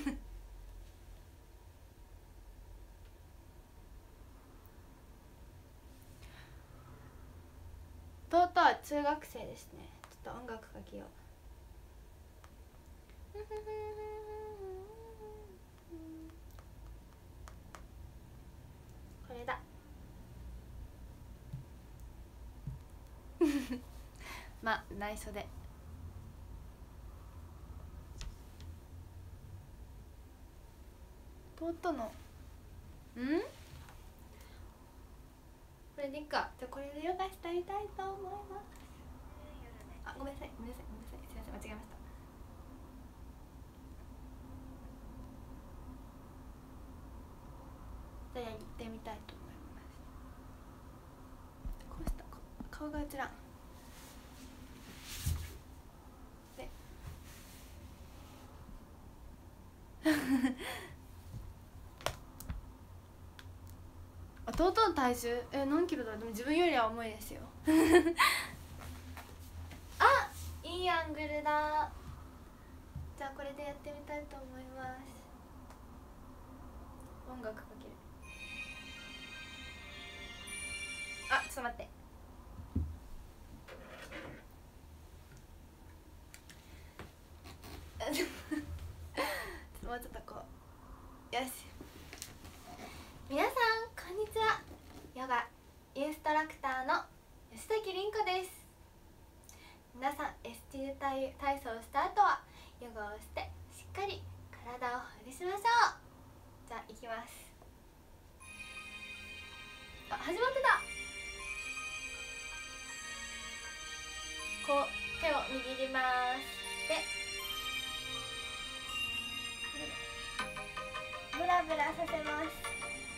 弟は中学生ですね。ちょっと音楽かけようこれだまあ内緒で。弟のここれでいいか。じゃあこれでヨガしてみたいと思います。あ、ごめんなさいごめんなさいごめんなさい、すいません、間違えました。じゃあやってみたいと思います。こうした顔が映らんであ、とうとう体重何キロだ。でも自分よりは重いですよあ、いいアングルだ。じゃあこれでやってみたいと思います。音楽かける。あ、ちょっと待ってもうちょっとこう、よし。皆さんこんにちは。ヨガインストラクターの吉崎凛子です。皆さん ST 体操をした後はヨガをしてしっかり体をほぐしましょう。じゃあいきます。あ、始まってた。こう手を握ります。でブラブラさせます。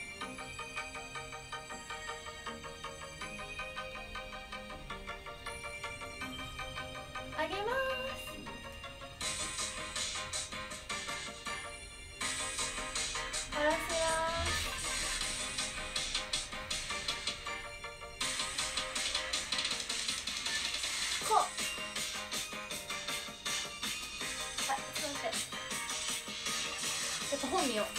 上げます。下ろします。こう、あ、ちょっと待って、ちょっと本見よう。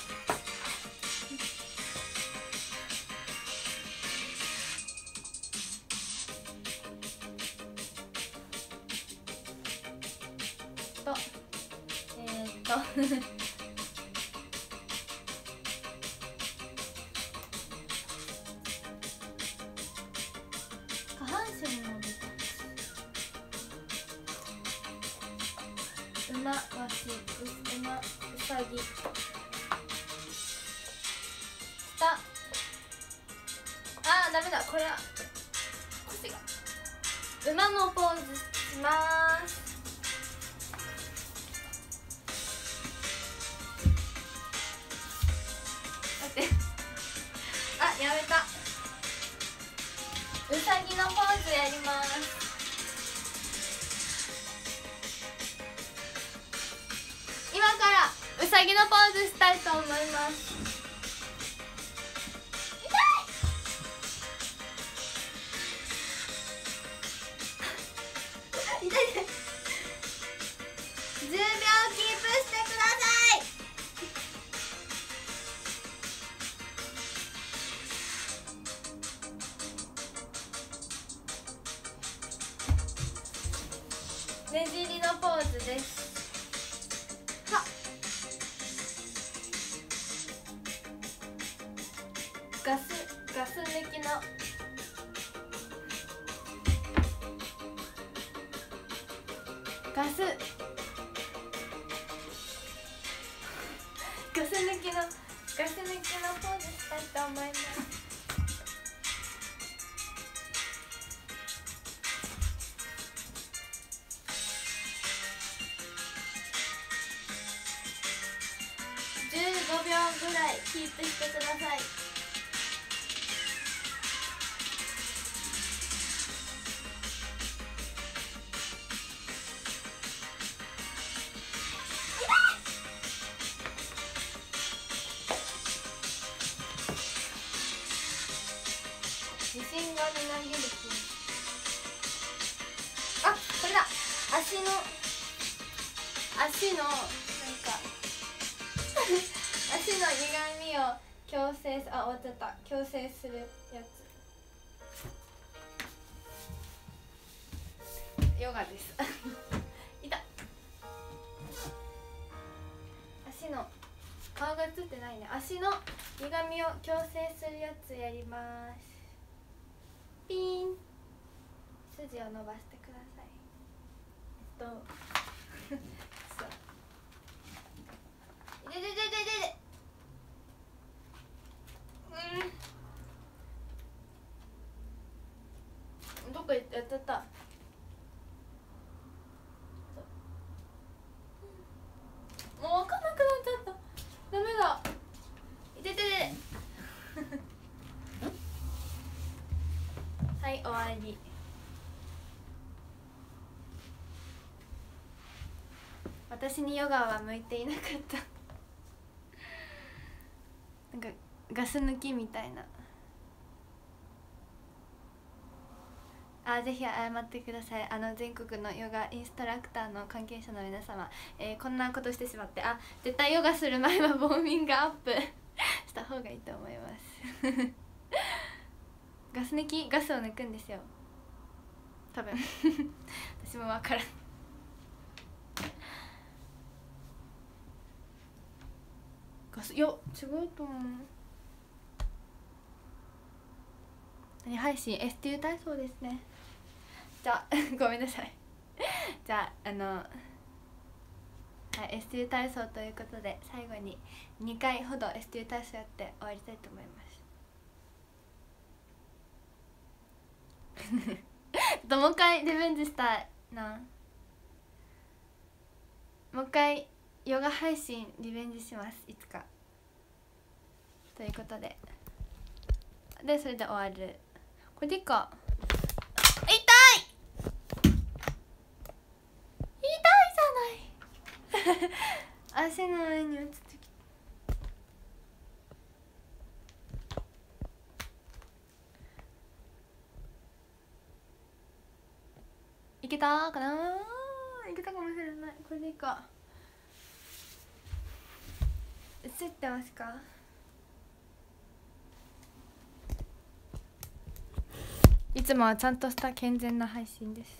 下半身も見た。馬、わし、馬、うさぎ。下。あー、ダメだ、これは腰が。馬のポーズします。待ってあ、やめた。うさぎのポーズやります。今からうさぎのポーズしたいと思います。痛い痛い。10秒キープしてください。ねじりのポーズです。はっ、ガス抜きのガス抜きのポーズしたいと思います。15秒ぐらいキープしてください。自信がみなぎる。あ、これだ。足のなんか足の歪みを矯正終わっちゃった。矯正するやつヨガですいた。足の顔が映ってないね。足の歪みを矯正するやつやります。ピーン、筋を伸ばしてください。いでででででで、 やっちゃった。もう分かんなくなっちゃった。ダメだ。いてててはい終わり。私にヨガは向いていなかったなんかガス抜きみたいな。ぜひ謝ってください。全国のヨガインストラクターの関係者の皆様、こんなことしてしまって、絶対ヨガする前はウォーミングアップした方がいいと思いますガス抜き、ガスを抜くんですよ多分私も分からん。ガス、いや違うと思う。何配信 STU 体操ですね。じゃあごめんなさいじゃあはい、STU 体操ということで最後に2回ほど STU 体操やって終わりたいと思いますもう一回リベンジしたいな。もう一回ヨガ配信リベンジします、いつか。ということでそれで終わる。これでいいか。痛いじゃない足の上に落ちてきた。いけたかな。いけたかもしれない。これでいいか。映ってますか。いつもはちゃんとした健全な配信です。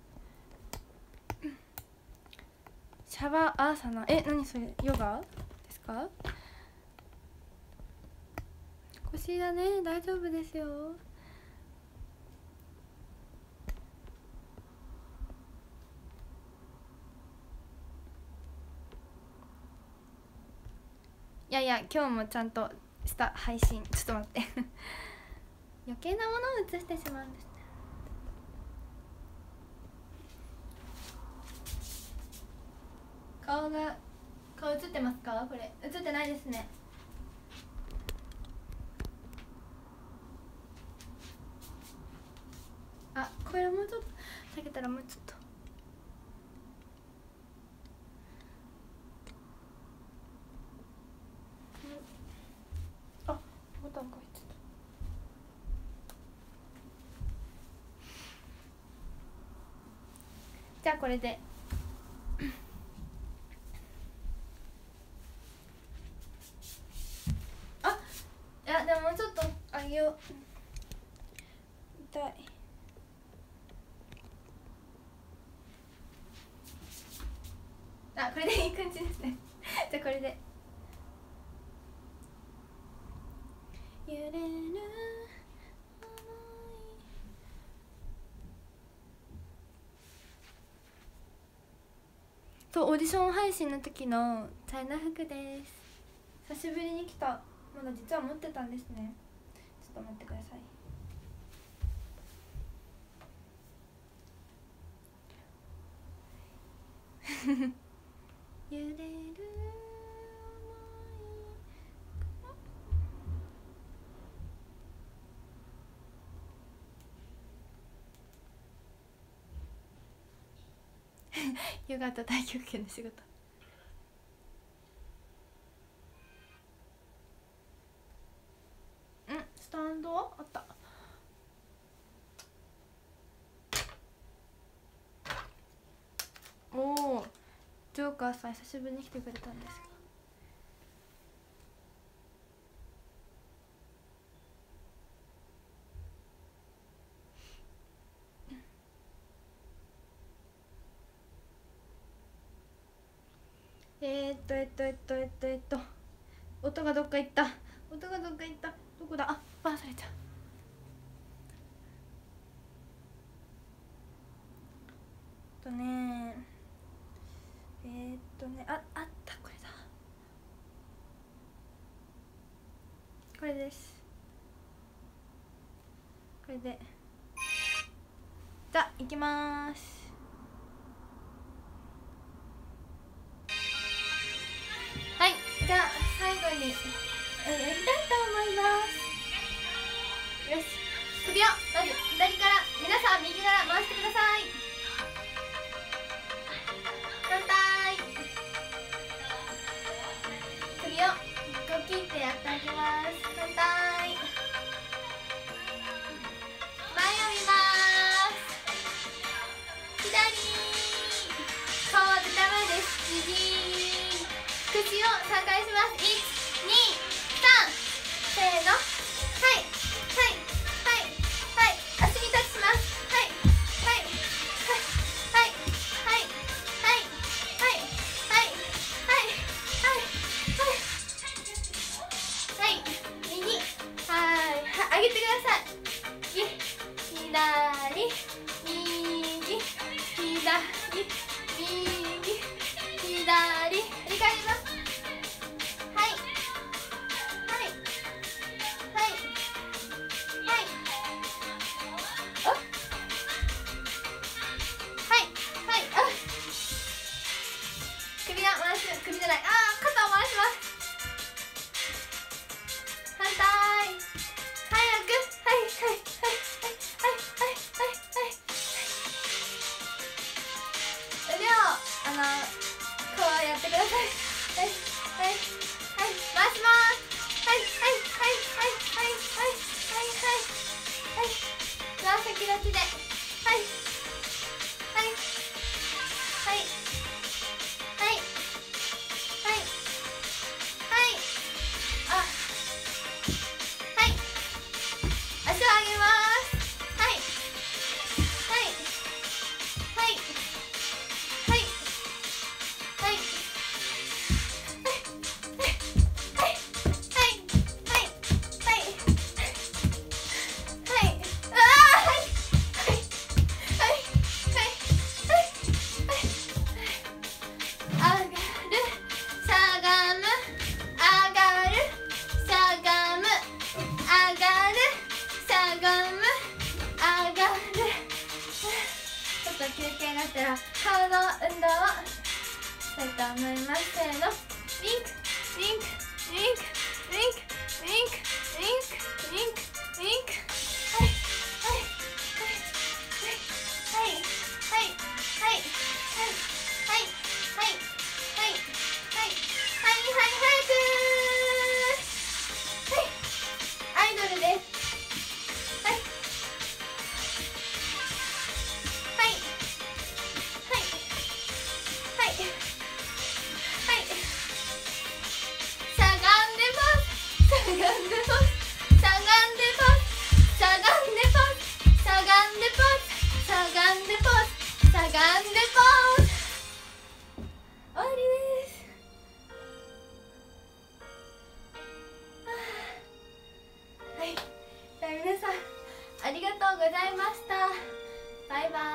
シャワーアーサナ、何それ、ヨガですか。腰だね、大丈夫ですよ。いやいや、今日もちゃんとした配信。ちょっと待って余計なものを映してしまうんですね。顔映ってますか。これ映ってないですね。これもうちょっと下げたらもうちょっと。ボタンが入っちゃった。じゃあこれでいやでももうちょっとあげよう。痛い。これでいい感じですねじゃあこれで揺れるそう、オーディション配信の時のチャイナ服です。久しぶりに来た。まだ実は持ってたんですね。ちょっと待ってください揺れるヨガと太極拳の仕事。スタンドあった。おお、ジョーカーさん久しぶりに来てくれたんですか。音がどっか行った。音がどっか行った。どこだ。忘れちゃう。あった、これだ。これです。これでいきまーす。はい、じゃあ最後にやりたいと思います。よし、首をまず左から、皆さん右から回してください。反対。首をこう切ってやってあげます。反対。前を見ます。左。顔は出たまです。右。口を3回します。1、2、3。せーの。はい。はい。はい。はい。足にタッチします。はい。はい。はい。はい。はい。はい。はい。はい。はい。はい。はい。右。はい。上げてください。左。右。左。右。左。振り返ります。はい。はい。はい。はい。あ。はい。はい。あ。首が回す。首じゃない。肩を回します。反対。早く。はい。はい。はい。はい。はい。はい。はい。腕をこうやってください。はい。はい。はい。回します。はい。はい。はい。はい。はい。はい。はい。はい。つま先立ちで。はい。はい。はい。はい。はい。はい。あ。はい。足を上げます。はい。はい。はい。はい。はい。はい。はい。はい。はい。はい。ああ、はい。はい。はい。はい。はい。上がる。しゃがむ。上がる。しゃがむ。上がる。しゃがむ。上がる。ちょっと休憩がてら顔の運動をしたいと思います。せーの。ウィンクウィンクウィンクウィンクウィンクウィンクウィンクウィンク。はいはいはいはいはいはいはいはいはいはいはいはいはい早くはいアイドルです。はいはいはいはいはい。しゃがんでます。しゃがんでます。しゃがんでます。しゃがんでます。しゃがんでます。しゃがんでます。しゃがんでます。終わりです。はい。じゃあ皆さんありがとうございました。バイバ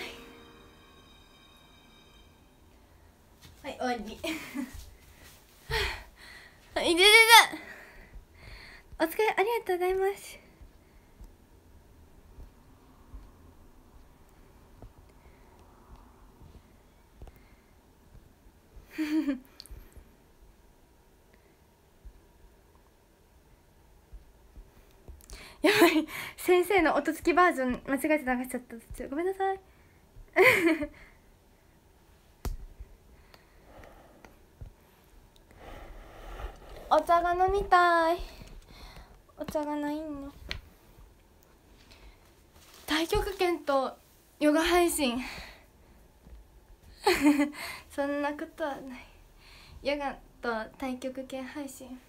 ーイ。はい、終わり。いでででお疲れ、ありがとうございます。やばい、先生の音付きバージョン間違えて流しちゃった。ごめんなさい。お茶が飲みたい。お茶がないの。太極拳とヨガ配信そんなことはない。ヨガと太極拳配信。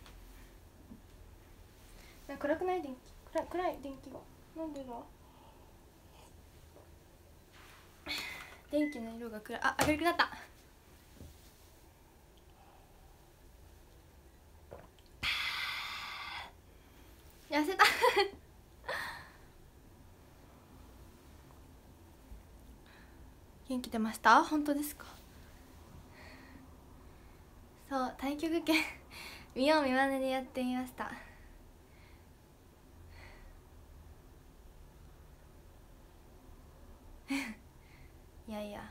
暗くない電気。暗い電気がなんでだ。電気の色が暗い。明るくなった。痩せた元気出ました？本当ですか？そう、太極拳見よう見まねでやってみました。 いやいや、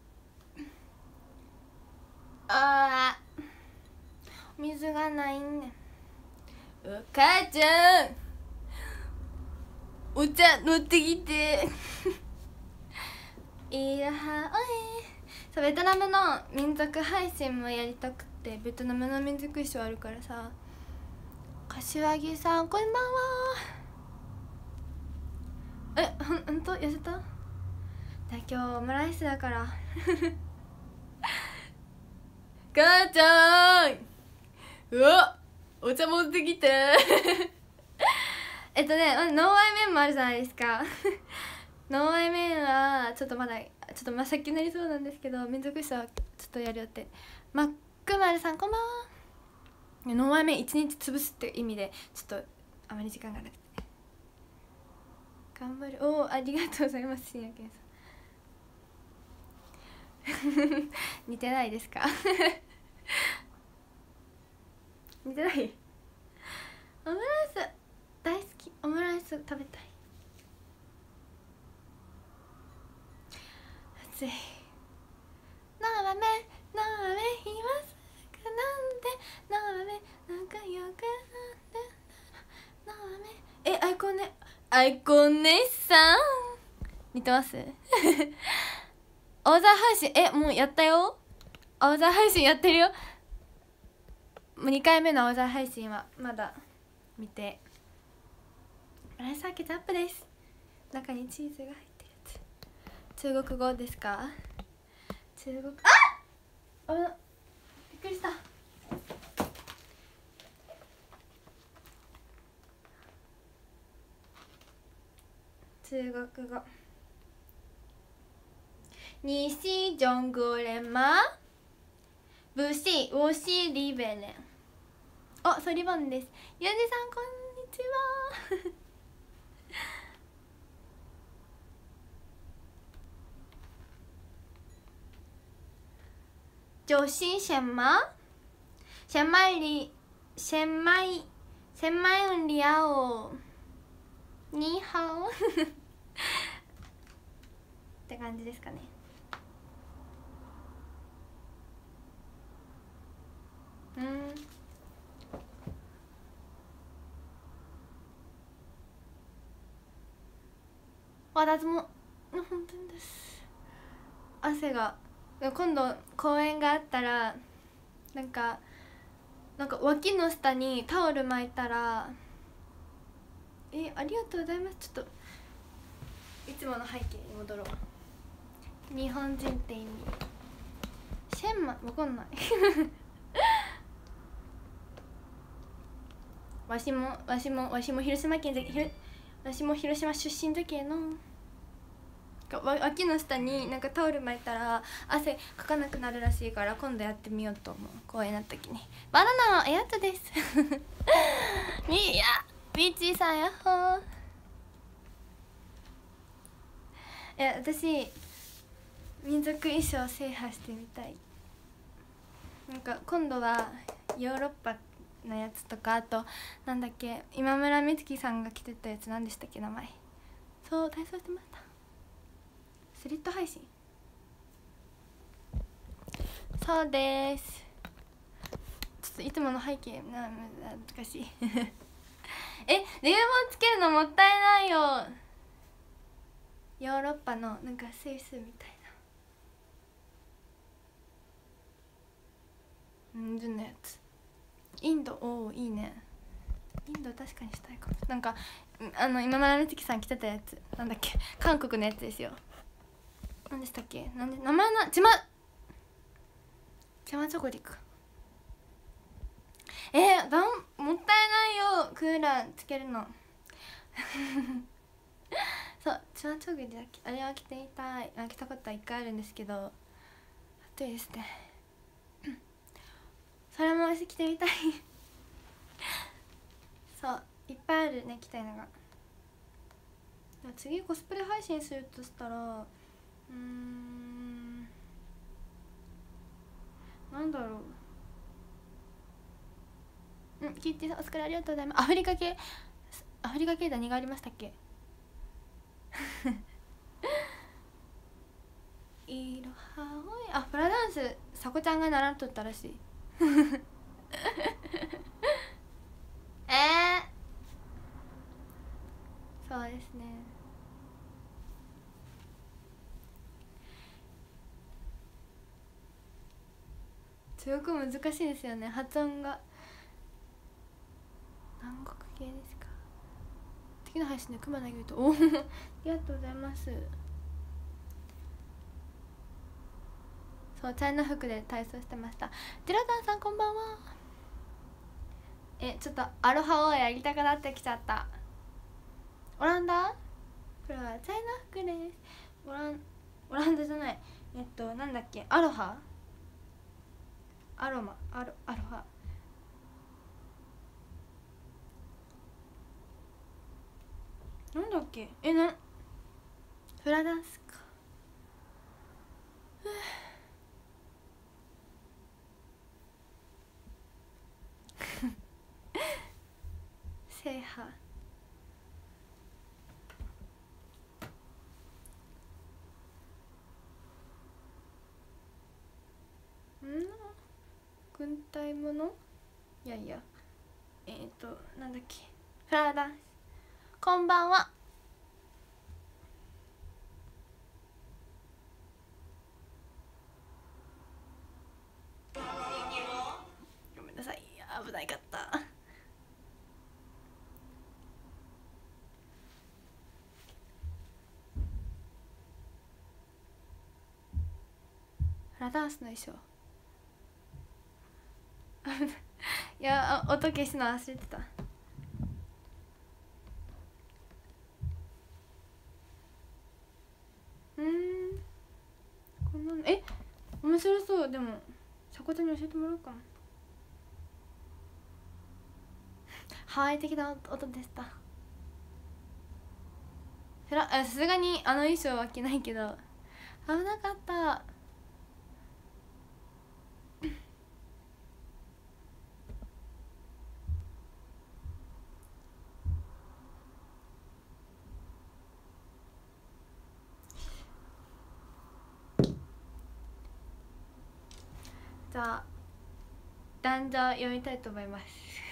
あー水がないんねん。お母ちゃんお茶乗ってきていらはおい。そう、ベトナムの民族配信もやりたくて、ベトナムの民族衣装あるからさ。柏木さんこんばんは。ほんと痩せた？だ今日オムライスだから母ちゃんうわお茶持ってきてノーアイ麺もあるじゃないですかノーアイ麺はちょっとま先になりそうなんですけど、民族衣装はちょっとやるよって。マックマルさんこんばんは。ノーアイ麺1日潰すって意味でちょっとあまり時間がなくて頑張る。おお、ありがとうございます。深夜健さん似てないですか似てない？オムライス大好き。オムライス食べたい。暑い。ノーアメ今すぐなんでノーアメ仲良くなんでノーアメアイコネさん似てます青座配信もうやったよ。青座配信やってるよ。もう2回目の青座配信はまだ見て。ライスはケチャップです。中にチーズが入ってるやつ。中国語ですか？中国びっくりした。中国語。你是中国人吗？不是，我是リベレン。そう、リボンです。ゆうじさんこんにちは就是什么？千枚運り合おう。にーはおって感じですかね。私も本当にです。汗が今度公演があったらなんか脇の下にタオル巻いたらありがとうございます。ちょっといつもの背景に戻ろう。日本人って意味シェンマイわかんないわしも広島県でわしも広島出身だけの脇の下にタオル巻いたら汗かかなくなるらしいから、今度やってみようと思う。公園の時にバナナのやつですいやビーチーさんやっほー。私民族衣装制覇してみたい。今度はヨーロッパのやつとか、あとなんだっけ、今村美月さんが着てたやつ何でしたっけ、名前。そう、体操してました。スリット配信。そうです。ちょっといつもの背景難しいリボンつけるのもったいないよ。ヨーロッパのスイスみたいなのやつ。インド、いいね。インド確かにしたいかも。今村美月さん着てたやつなんだっけ、韓国のやつですよ。何でしたっけ、名前チマチョゴリか。もったいないよ、クーラーつけるのそうチマチョゴリだっけ。あれは着てみたい。着たことは1回あるんですけど、暑いですねそれも着てみたいそういっぱいあるね、着たいのが。次コスプレ配信するとしたらなんだろう。キッティさんお疲れありがとうございます。アフリカ系何がありましたっけあ、フラダンスさこちゃんが習っとったらしいそうですね。すごく難しいですよね、発音が。南国系ですか。次の配信で熊投げるとおおありがとうございます。そう、チャイナ服で体操してました。ジラタンさんこんばんは。ちょっとアロハをやりたくなってきちゃった。オランダ、これはチャイナ服です。オランダじゃない、なんだっけ、アロハ、アロハ、なんだっけ、フラダンスか制覇。軍隊もの、いやいや、なんだっけ、フラダンス。こんばんは。ごめんなさい、危ないかった。フラダンスの衣装いや、音消すの忘れてた。こんなの面白そう。でもさこちゃんに教えてもらおうかな。ハワイ的な音でした。さすがにあの衣装は着ないけど危なかった。じゃあ男女読みたいと思います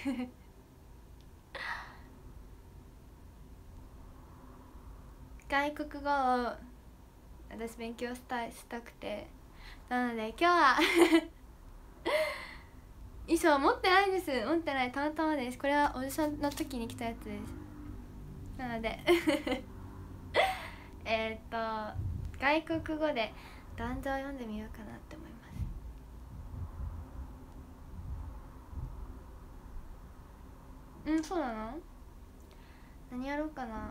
外国語を私勉強したくて、なので今日は衣装持ってないです。持ってない、たまたまです。これはオーディションの時に着たやつです。なので外国語で男女を読んでみようかなって思います。そうなの？何やろうかな。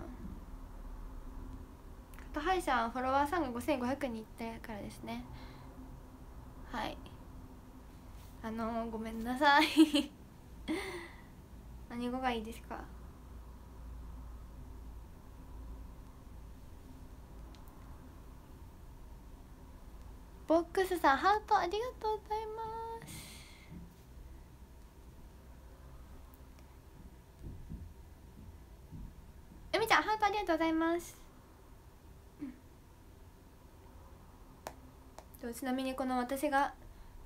片配者はフォロワーさんが5500人いってからですね。はい、ごめんなさい何語がいいですか？ボックスさんハートありがとうございます。みちゃんハートありがとうございます。ちなみにこの私が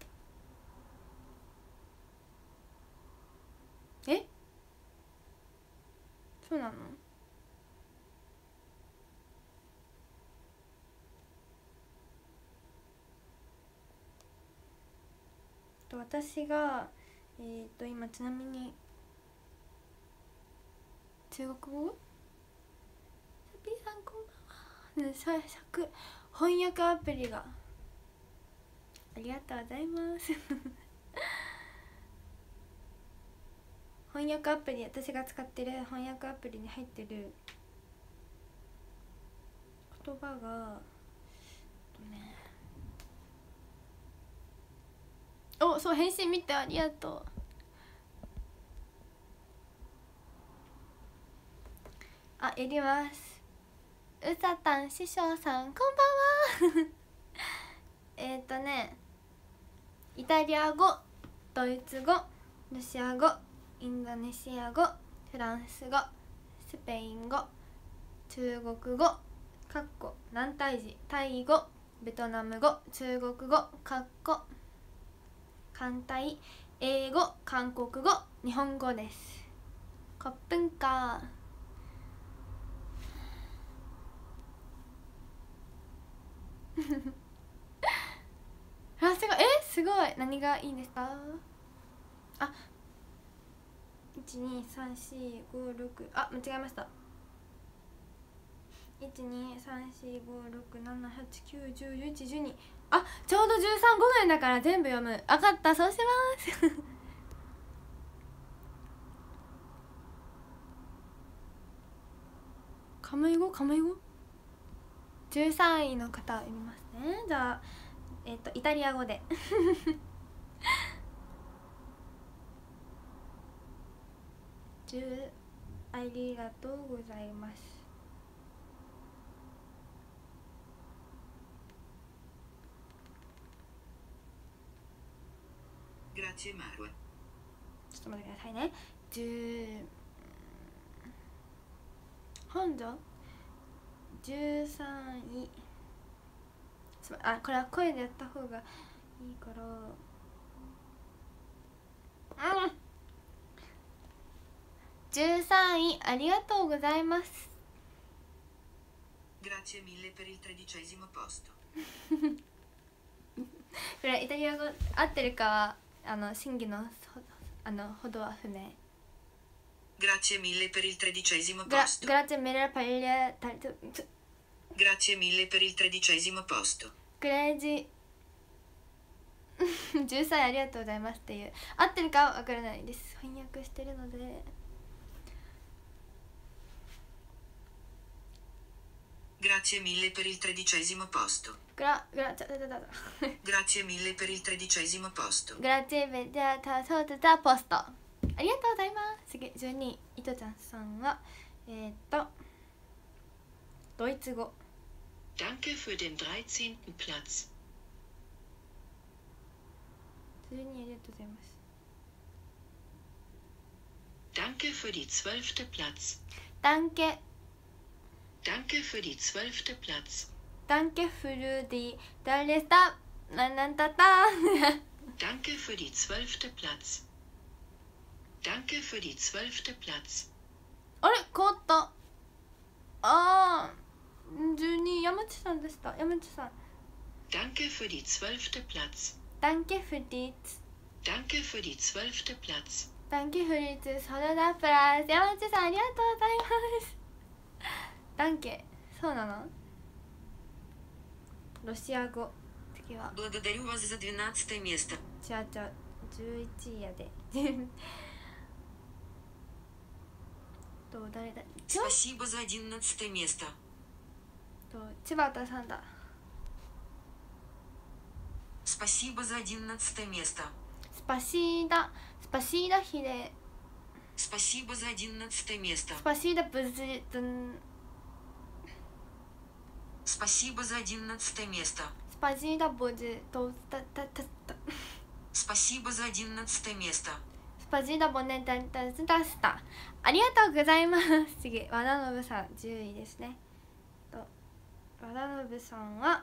そうなの？私が今ちなみに中国語、サピーさんこんばんは。翻訳アプリがありがとうございます翻訳アプリ、私が使ってる翻訳アプリに入ってる言葉がそう、返信見てありがとう。やります。うさたん師匠さんこんばんはイタリア語、ドイツ語、ロシア語、インドネシア語、フランス語、スペイン語、中国語、南泰字、タイ語、 ベトナム語、中国語、簡体、英語、韓国語、日本語です。コップンカあ、すごい。何がいいですか？あ、12345あ、間違えました。123456789101112あ、ちょうど13、5分だから全部読む。分かった、そうしますカムイ語13位の方いますね。じゃあイタリア語でありがとうございます。ちょっと待ってくださいね。本庄13位。あ、これは声でやった方がいいから。13位ありがとうございます。 Grazie mille per il 13° posto. これイタリア語合ってるかは真偽のほどは不明。 Grazie mille per il 13° posto. Grazie mille per il Grazie mille per il 13° posto. 13ありがとうございますっていう合ってるかはわからないです。翻訳してるので。 Grazie mille per il 13° posto. Grazie mille per il 13° posto. Grazie mille per il 13° posto. ありがとうございます。次、12位、いとちゃんさんはドイツ語。 Danke für den 13. Platz. 12位ありがとうございます。 Danke für die 12. Platz. Danke. Danke für die 12. Platz. Danke für die 12. Danke für die 12. Platz. Danke für die 12. Platz. あれ変わった。12位山地さんでした。山地さん。 Danke für die 12. Platz. Danke für die Danke für die 12. Platz. Danke für die 12. Platz. 山地さんありがとうございます。ダンケ、そうなの？ロシア語。次は Благодарю вас за 12 место. 違う11位やで誰だ？ Спасибо за 11 место. 千葉田さんだ。 Спасибо за 11 место. スパシーダヒデ。 Спасибо за 11 место. スパシーダブズ Спасибо за 11 место. スパシーダボズと Спасибо за 11 место. スパシーダボネタスタスタ。ありがとうございます。次、和田信さん10位ですね。和田信さんは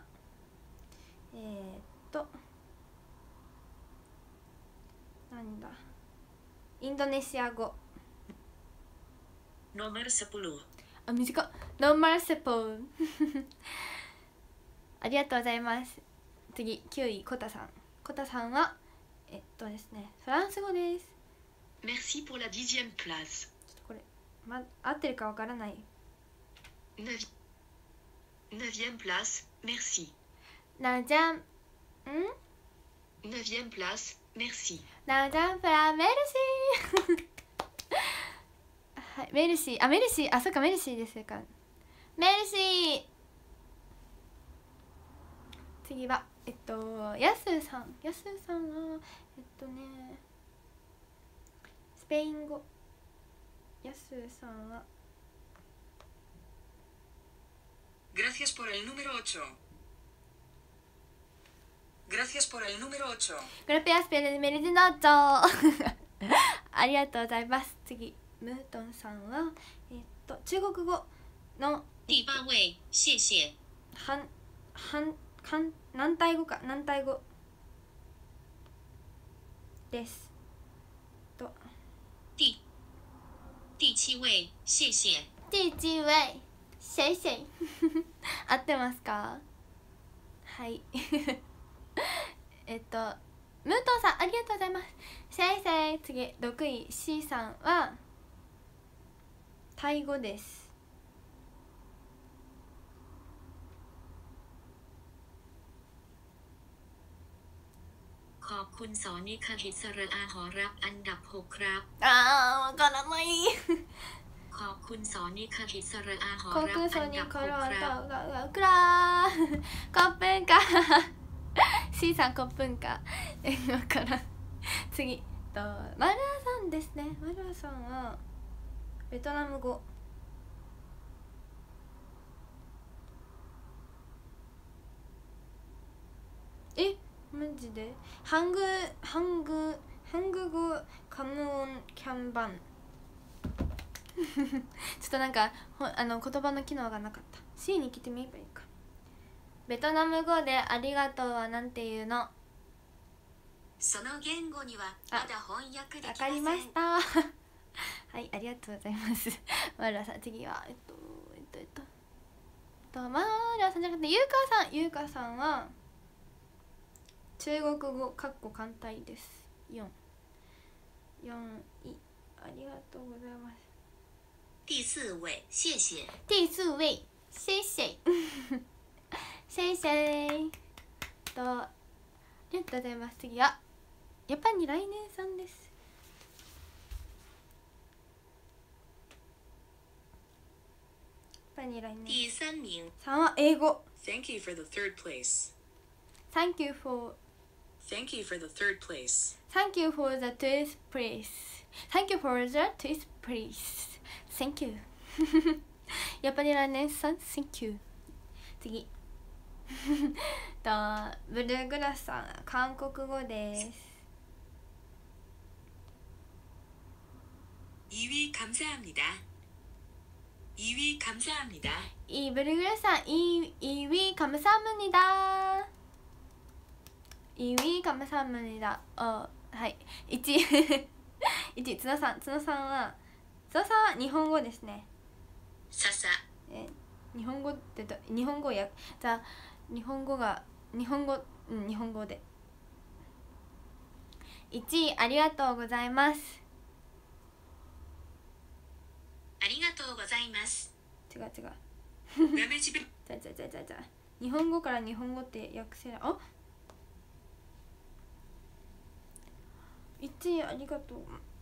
なんだ、インドネシア語。 Nomor 10. あ、短っ。ノーマルセポーありがとうございます。次、9位コタさん。コタさんはですね、フランス語です。 Merci pour la 10e place. ちょっとこれ、合ってるかわからない。 9e place. Merci. ナジャン 9e place. Merci. ナジャンプラメルシーはい、メルシー、メルシー、そっか、メルシーですか。メルシー。次はヤスーさんはスペイン語。ヤスーさんは Gracias por el número 8. Gracias por el número 8. グラピアスペルメルジノッチョありがとうございます。次、ムートンさんは中国語の第8位，谢谢。 軟体語か、軟体語ですと。 第七位谢谢。 第七位谢谢合ってますか？はいムートンさんありがとうございます。先生、次6位 C さんはタイ語です。 ขอบคุณสอนิคหิสระอาหอรับอันดับ6ครับわからないขอบคุณสอนิคหิสระอาหอ航รับ空อัソนニดับコ 6 ロครัとบがくらーコップンカC さんコップンカわからん次マルアさんですね。マルアさんはベトナム語。マジでハング語カムオンキャンバンちょっとなんか言葉の機能がなかった。 C に来てみればいいか。ベトナム語でありがとうはなんていうの？ その言語にはまだ翻訳できません。 わかりましたはいありがとうございますマルアさん、次はマルアさんじゃなくてユーカさんは中国語かっこ簡体です。4位ありがとうございます。 第四位谢谢。 第四位谢谢谢谢ありがとうございます。次はやっぱり来年さんです。やっぱり来年第三名 3は英語。 Thank you for the third place. Thank you for Thank you for the third place. Thank you for the twist please. Thank you for the twist please. Thank you やっぱり来年さん Thank you 次ブルーグラスさん韓国語です。 2위 감사합니다. 2위 감사합니다. 이ブルーグラスさん2위 감사합니다. 2위 감사합니다. はい1位角さんは日本語ですね。 ささ日本語って日本語やじゃあ日本語で1位ありがとうございます。 ありがとうございます。 違うなめじべじゃ日本語から日本語って訳せない。1位ありがとう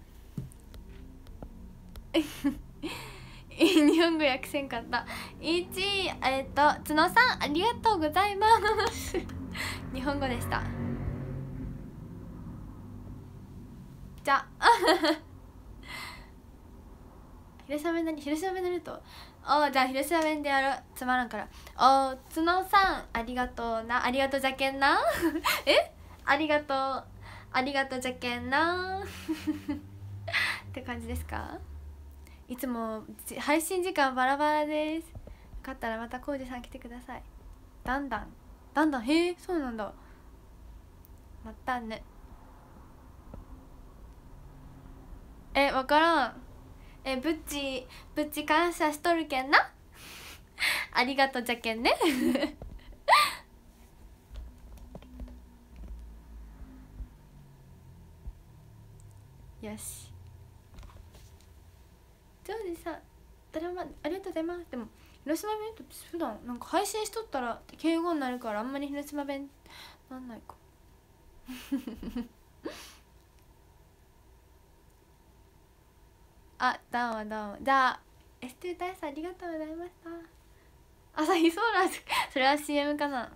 日本語訳せんかった。1位角さんありがとうございます日本語でした。じゃあ広島弁でるとじゃあ広島弁でやる。つまらんから角さんありがとうな。ありがとうじゃけんなありがとうじゃけんなって感じですか。いつも配信時間バラバラです。よかったらまたコウジさん来てください。だんだんへえそうなんだ。またね。わからん。ぶっち感謝しとるけんなありがとうじゃけんねよしジョージさんドラマありがとうございます。でも広島弁って普段なんか配信しとったら敬語になるからあんまり広島弁なんないかどうもじゃあST大さんありがとうございました。朝日ソーラーズそれは CM かな。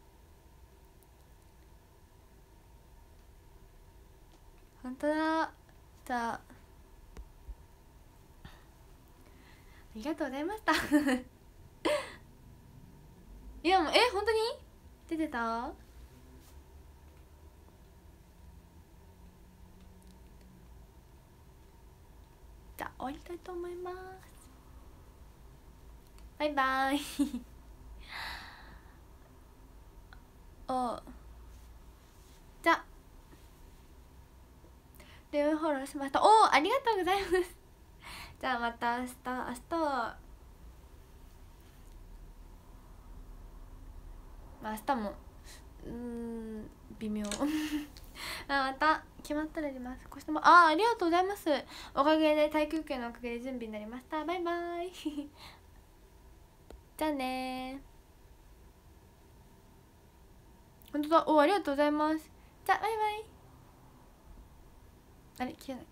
本当だ。じゃありがとうございましたいやもう本当に出てた。じゃあ終わりたいと思います。バイバイおじゃレオフォローしました。おありがとうございます。じゃあまた明日はまあ明日も微妙また決まったらやります。こうしてもありがとうございます。おかげで体育系のおかげで準備になりました。バイバイじゃあね本当だ。ありがとうございます。じゃあバイバイ。あれ消えない。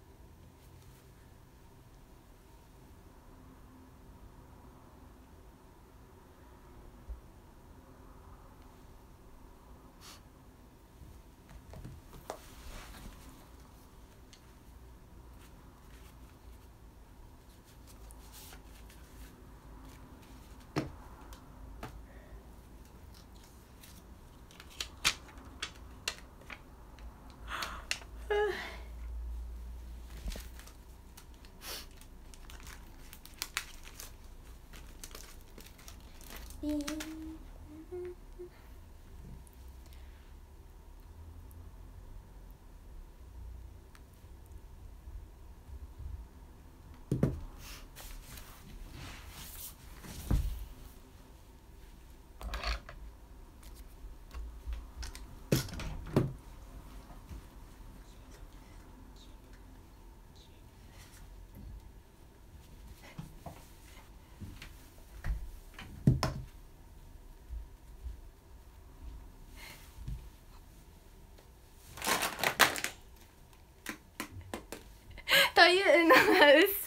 というのは嘘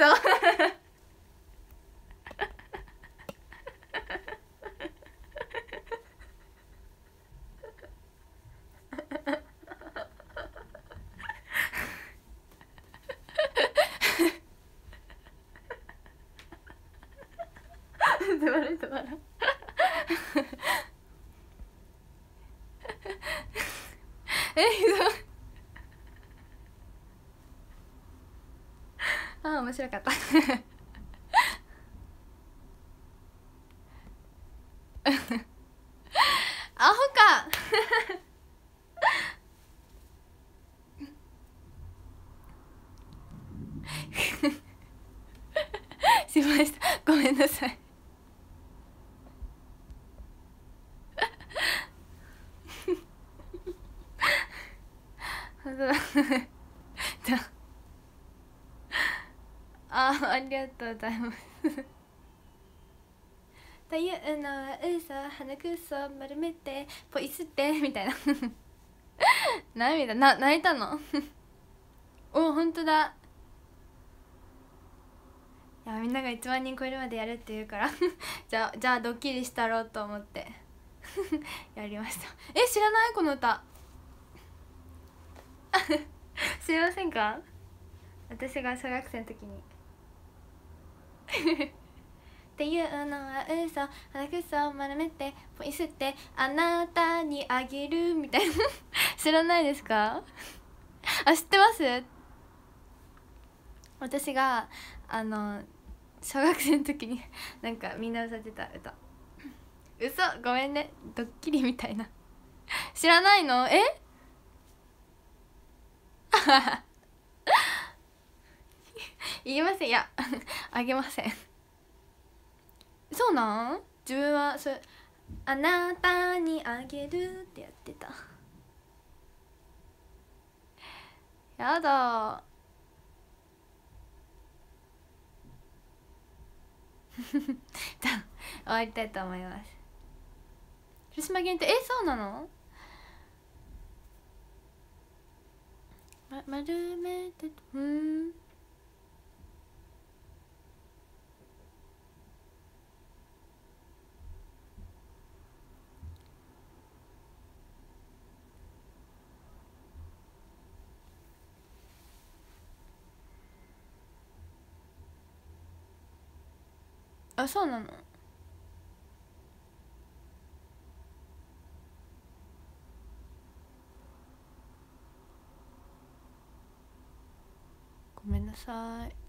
つまらん面白かったアホかしました。ごめんなさい本当だじゃありがとうございますというのは嘘鼻くそ丸めてポイ捨てみたいな涙泣いたのお本当だ。いやみんなが1万人超えるまでやるって言うからじゃあドッキリしたろうと思ってやりました。知らないこの歌知りませんか。私が小学生の時にっていうのは嘘鼻くそ丸めてポイ捨てあなたにあげるみたいな知らないですか知ってます。私が小学生の時になんかみんな歌ってた歌嘘ごめんねドッキリみたいな知らないの言いません。いやあげません。そうなん自分はあなたにあげるってやってた。やだじゃあ終わりたいと思います。広島限定そうなの、丸めてそうなの。ごめんなさい。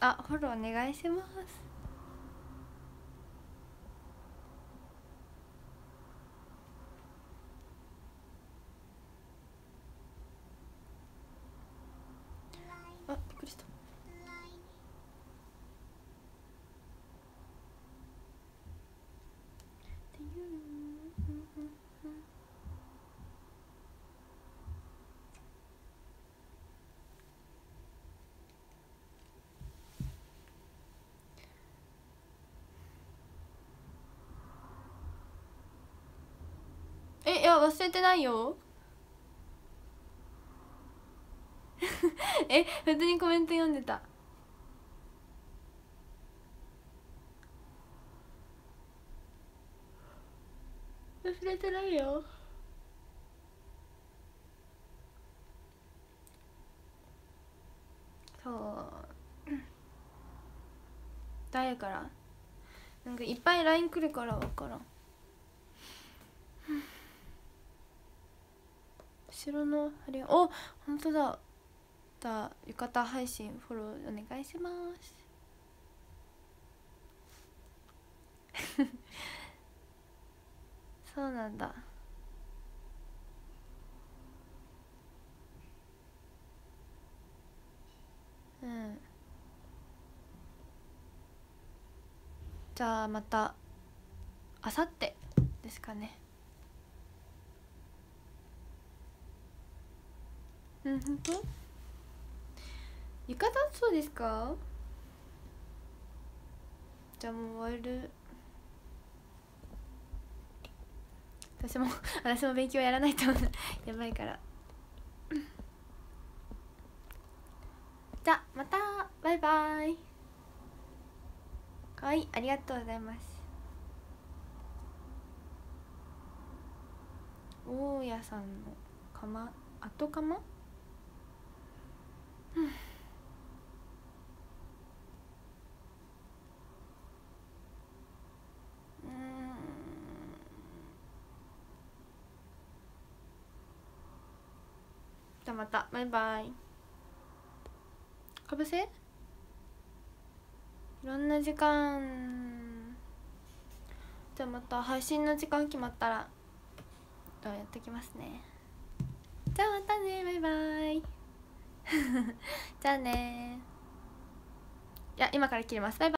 あ、フォローお願いします。あ、びっくりした。いや忘れてないよ。普通にコメント読んでた。忘れてないよ。そう誰からなんかいっぱい LINE 来るから分からん。後ろのあれ、お、本当だ。浴衣配信フォローお願いします。そうなんだ。うん。じゃあまたあさってですかね。うん、本当？浴衣そうですか？じゃあもう終わる。私も勉強やらないとやばいから。じゃあまたバイバイ。はい、ありがとうございます。大家さんの後釜。じゃあまたバイバイ。かぶせいろんな時間。じゃあまた配信の時間決まったらやってきますね。じゃあまたね、バイバイ。じゃあね。いや今から切ります。バイバイ。